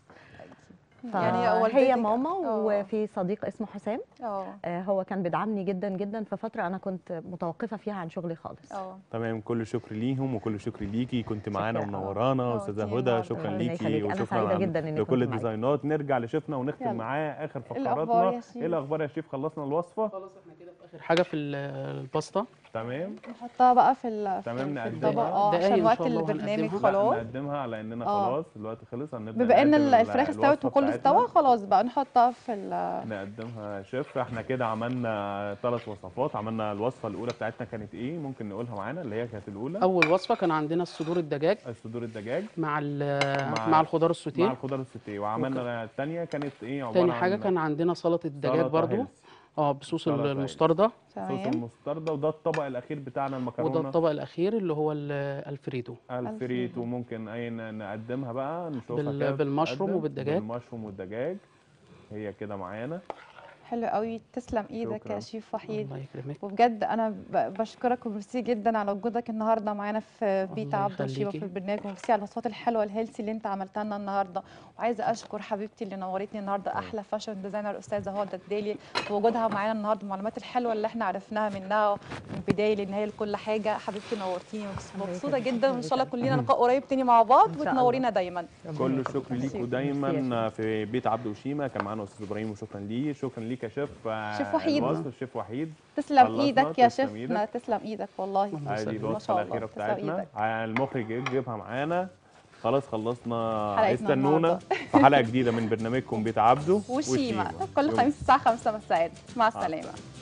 يعني هي فهي والدتك- ماما. آه. وفي صديق اسمه حسام، اه آه، هو كان بيدعمني جدا جدا في فتره انا كنت متوقفه فيها عن شغلي خالص. اه تمام، كل شكر ليهم وكل شكر ليكي، كنت معانا شكرا. ومنورانا آه، استاذه نورتيني هدى. النهاردة. شكرا ربنا ليكي يخليك. أنا وشكرا سعيدة عن- جدا إني لكل كنت معاكي. الديزاينات. نرجع لشيفنا ونختم يلا. معاه اخر إيه الأخبار فقراتنا. يا شيف؟ ايه الاخبار يا شيف؟ خلصنا الوصفه؟ خلاص احنا كده في اخر حاجه في ال- الباستا. تمام. نحطها بقى في ال- تمام، في, في نقدمها. الطبق اه دقايق عشان إن وقت شاء الله البرنامج هنقدمها. لا، خلاص. نقدمها على اننا آه. خلاص الوقت خلص، هنبدا بما ان نقدم ال- الفراخ استوت الوصفة وكله بتاعتنا. استوى خلاص بقى نحطها في ال نقدمها يا شيف. احنا كده عملنا ثلاث وصفات. عملنا الوصفه الاولى بتاعتنا كانت ايه؟ ممكن نقولها معانا اللي هي كانت الاولى. اول وصفه كان عندنا الصدور الدجاج صدور الدجاج مع ال- مع- مع الخضار مع السوتيه. الخضار السوتيه. وعملنا الثانيه كانت ايه؟ عباره تاني عن حاجه كان عندنا سلطه الدجاج سلطة برضو، هيلثي. اه بصوص سلطة المستردة. صوص تمام. المستردة. وده الطبق الاخير بتاعنا، المكرونه وده الطبق الاخير اللي هو ال- الفريدو. الفريتو. ممكن اي ن- نقدمها بقى نشوفها بال- كده بالمشروم بتتقدم. وبالدجاج. بالمشروم والدجاج. هي كده معانا. حلو قوي، تسلم ايدك شكراً. يا شيف وحيد. الله يكرمك. وبجد انا ب- بشكرك وميرسي جدا على وجودك النهارده معانا في بيت الله عبده وشيبه في يخليكي. البرنامج، وميرسي على الوصفات الحلوه الهيلثي اللي انت عملتها لنا النهارده. وعايزه اشكر حبيبتي اللي نورتني النهارده، احلى فاشن ديزاينر الاستاذه هدى الدالي، ووجودها معانا النهارده، المعلومات الحلوه اللي احنا عرفناها منها من البدايه للنهايه لكل حاجه. حبيبتي نورتيني، مبسوطه جدا، وان شاء الله كلنا لقاء قريب تاني مع بعض، إن شاء الله. وتنورينا دايما. كل الشكر ميرسي. ليكوا ميرسي يا دايما في بيت عبده وشيمه. كان معانا استاذ ابراهيم وشكرا ليه. شكرا ليك يا شيف. شيف وحيد. الوصف الشيف وحيد. تسلم خلصنا. ايدك يا تسلم شيفنا، إيدك. تسلم ايدك والله. الله هذه يسلمك. ما الوصفه شاء الله، الاخيره تسلم بتاعتنا. إيدك. المخرج يجيبها معانا. خلاص خلصنا. حلقتنا استنونا النهاردة. في حلقه جديده من برنامجكم بيت عبده وشيمه كل يوم- خميس الساعه خمسة مساء. مع السلامه.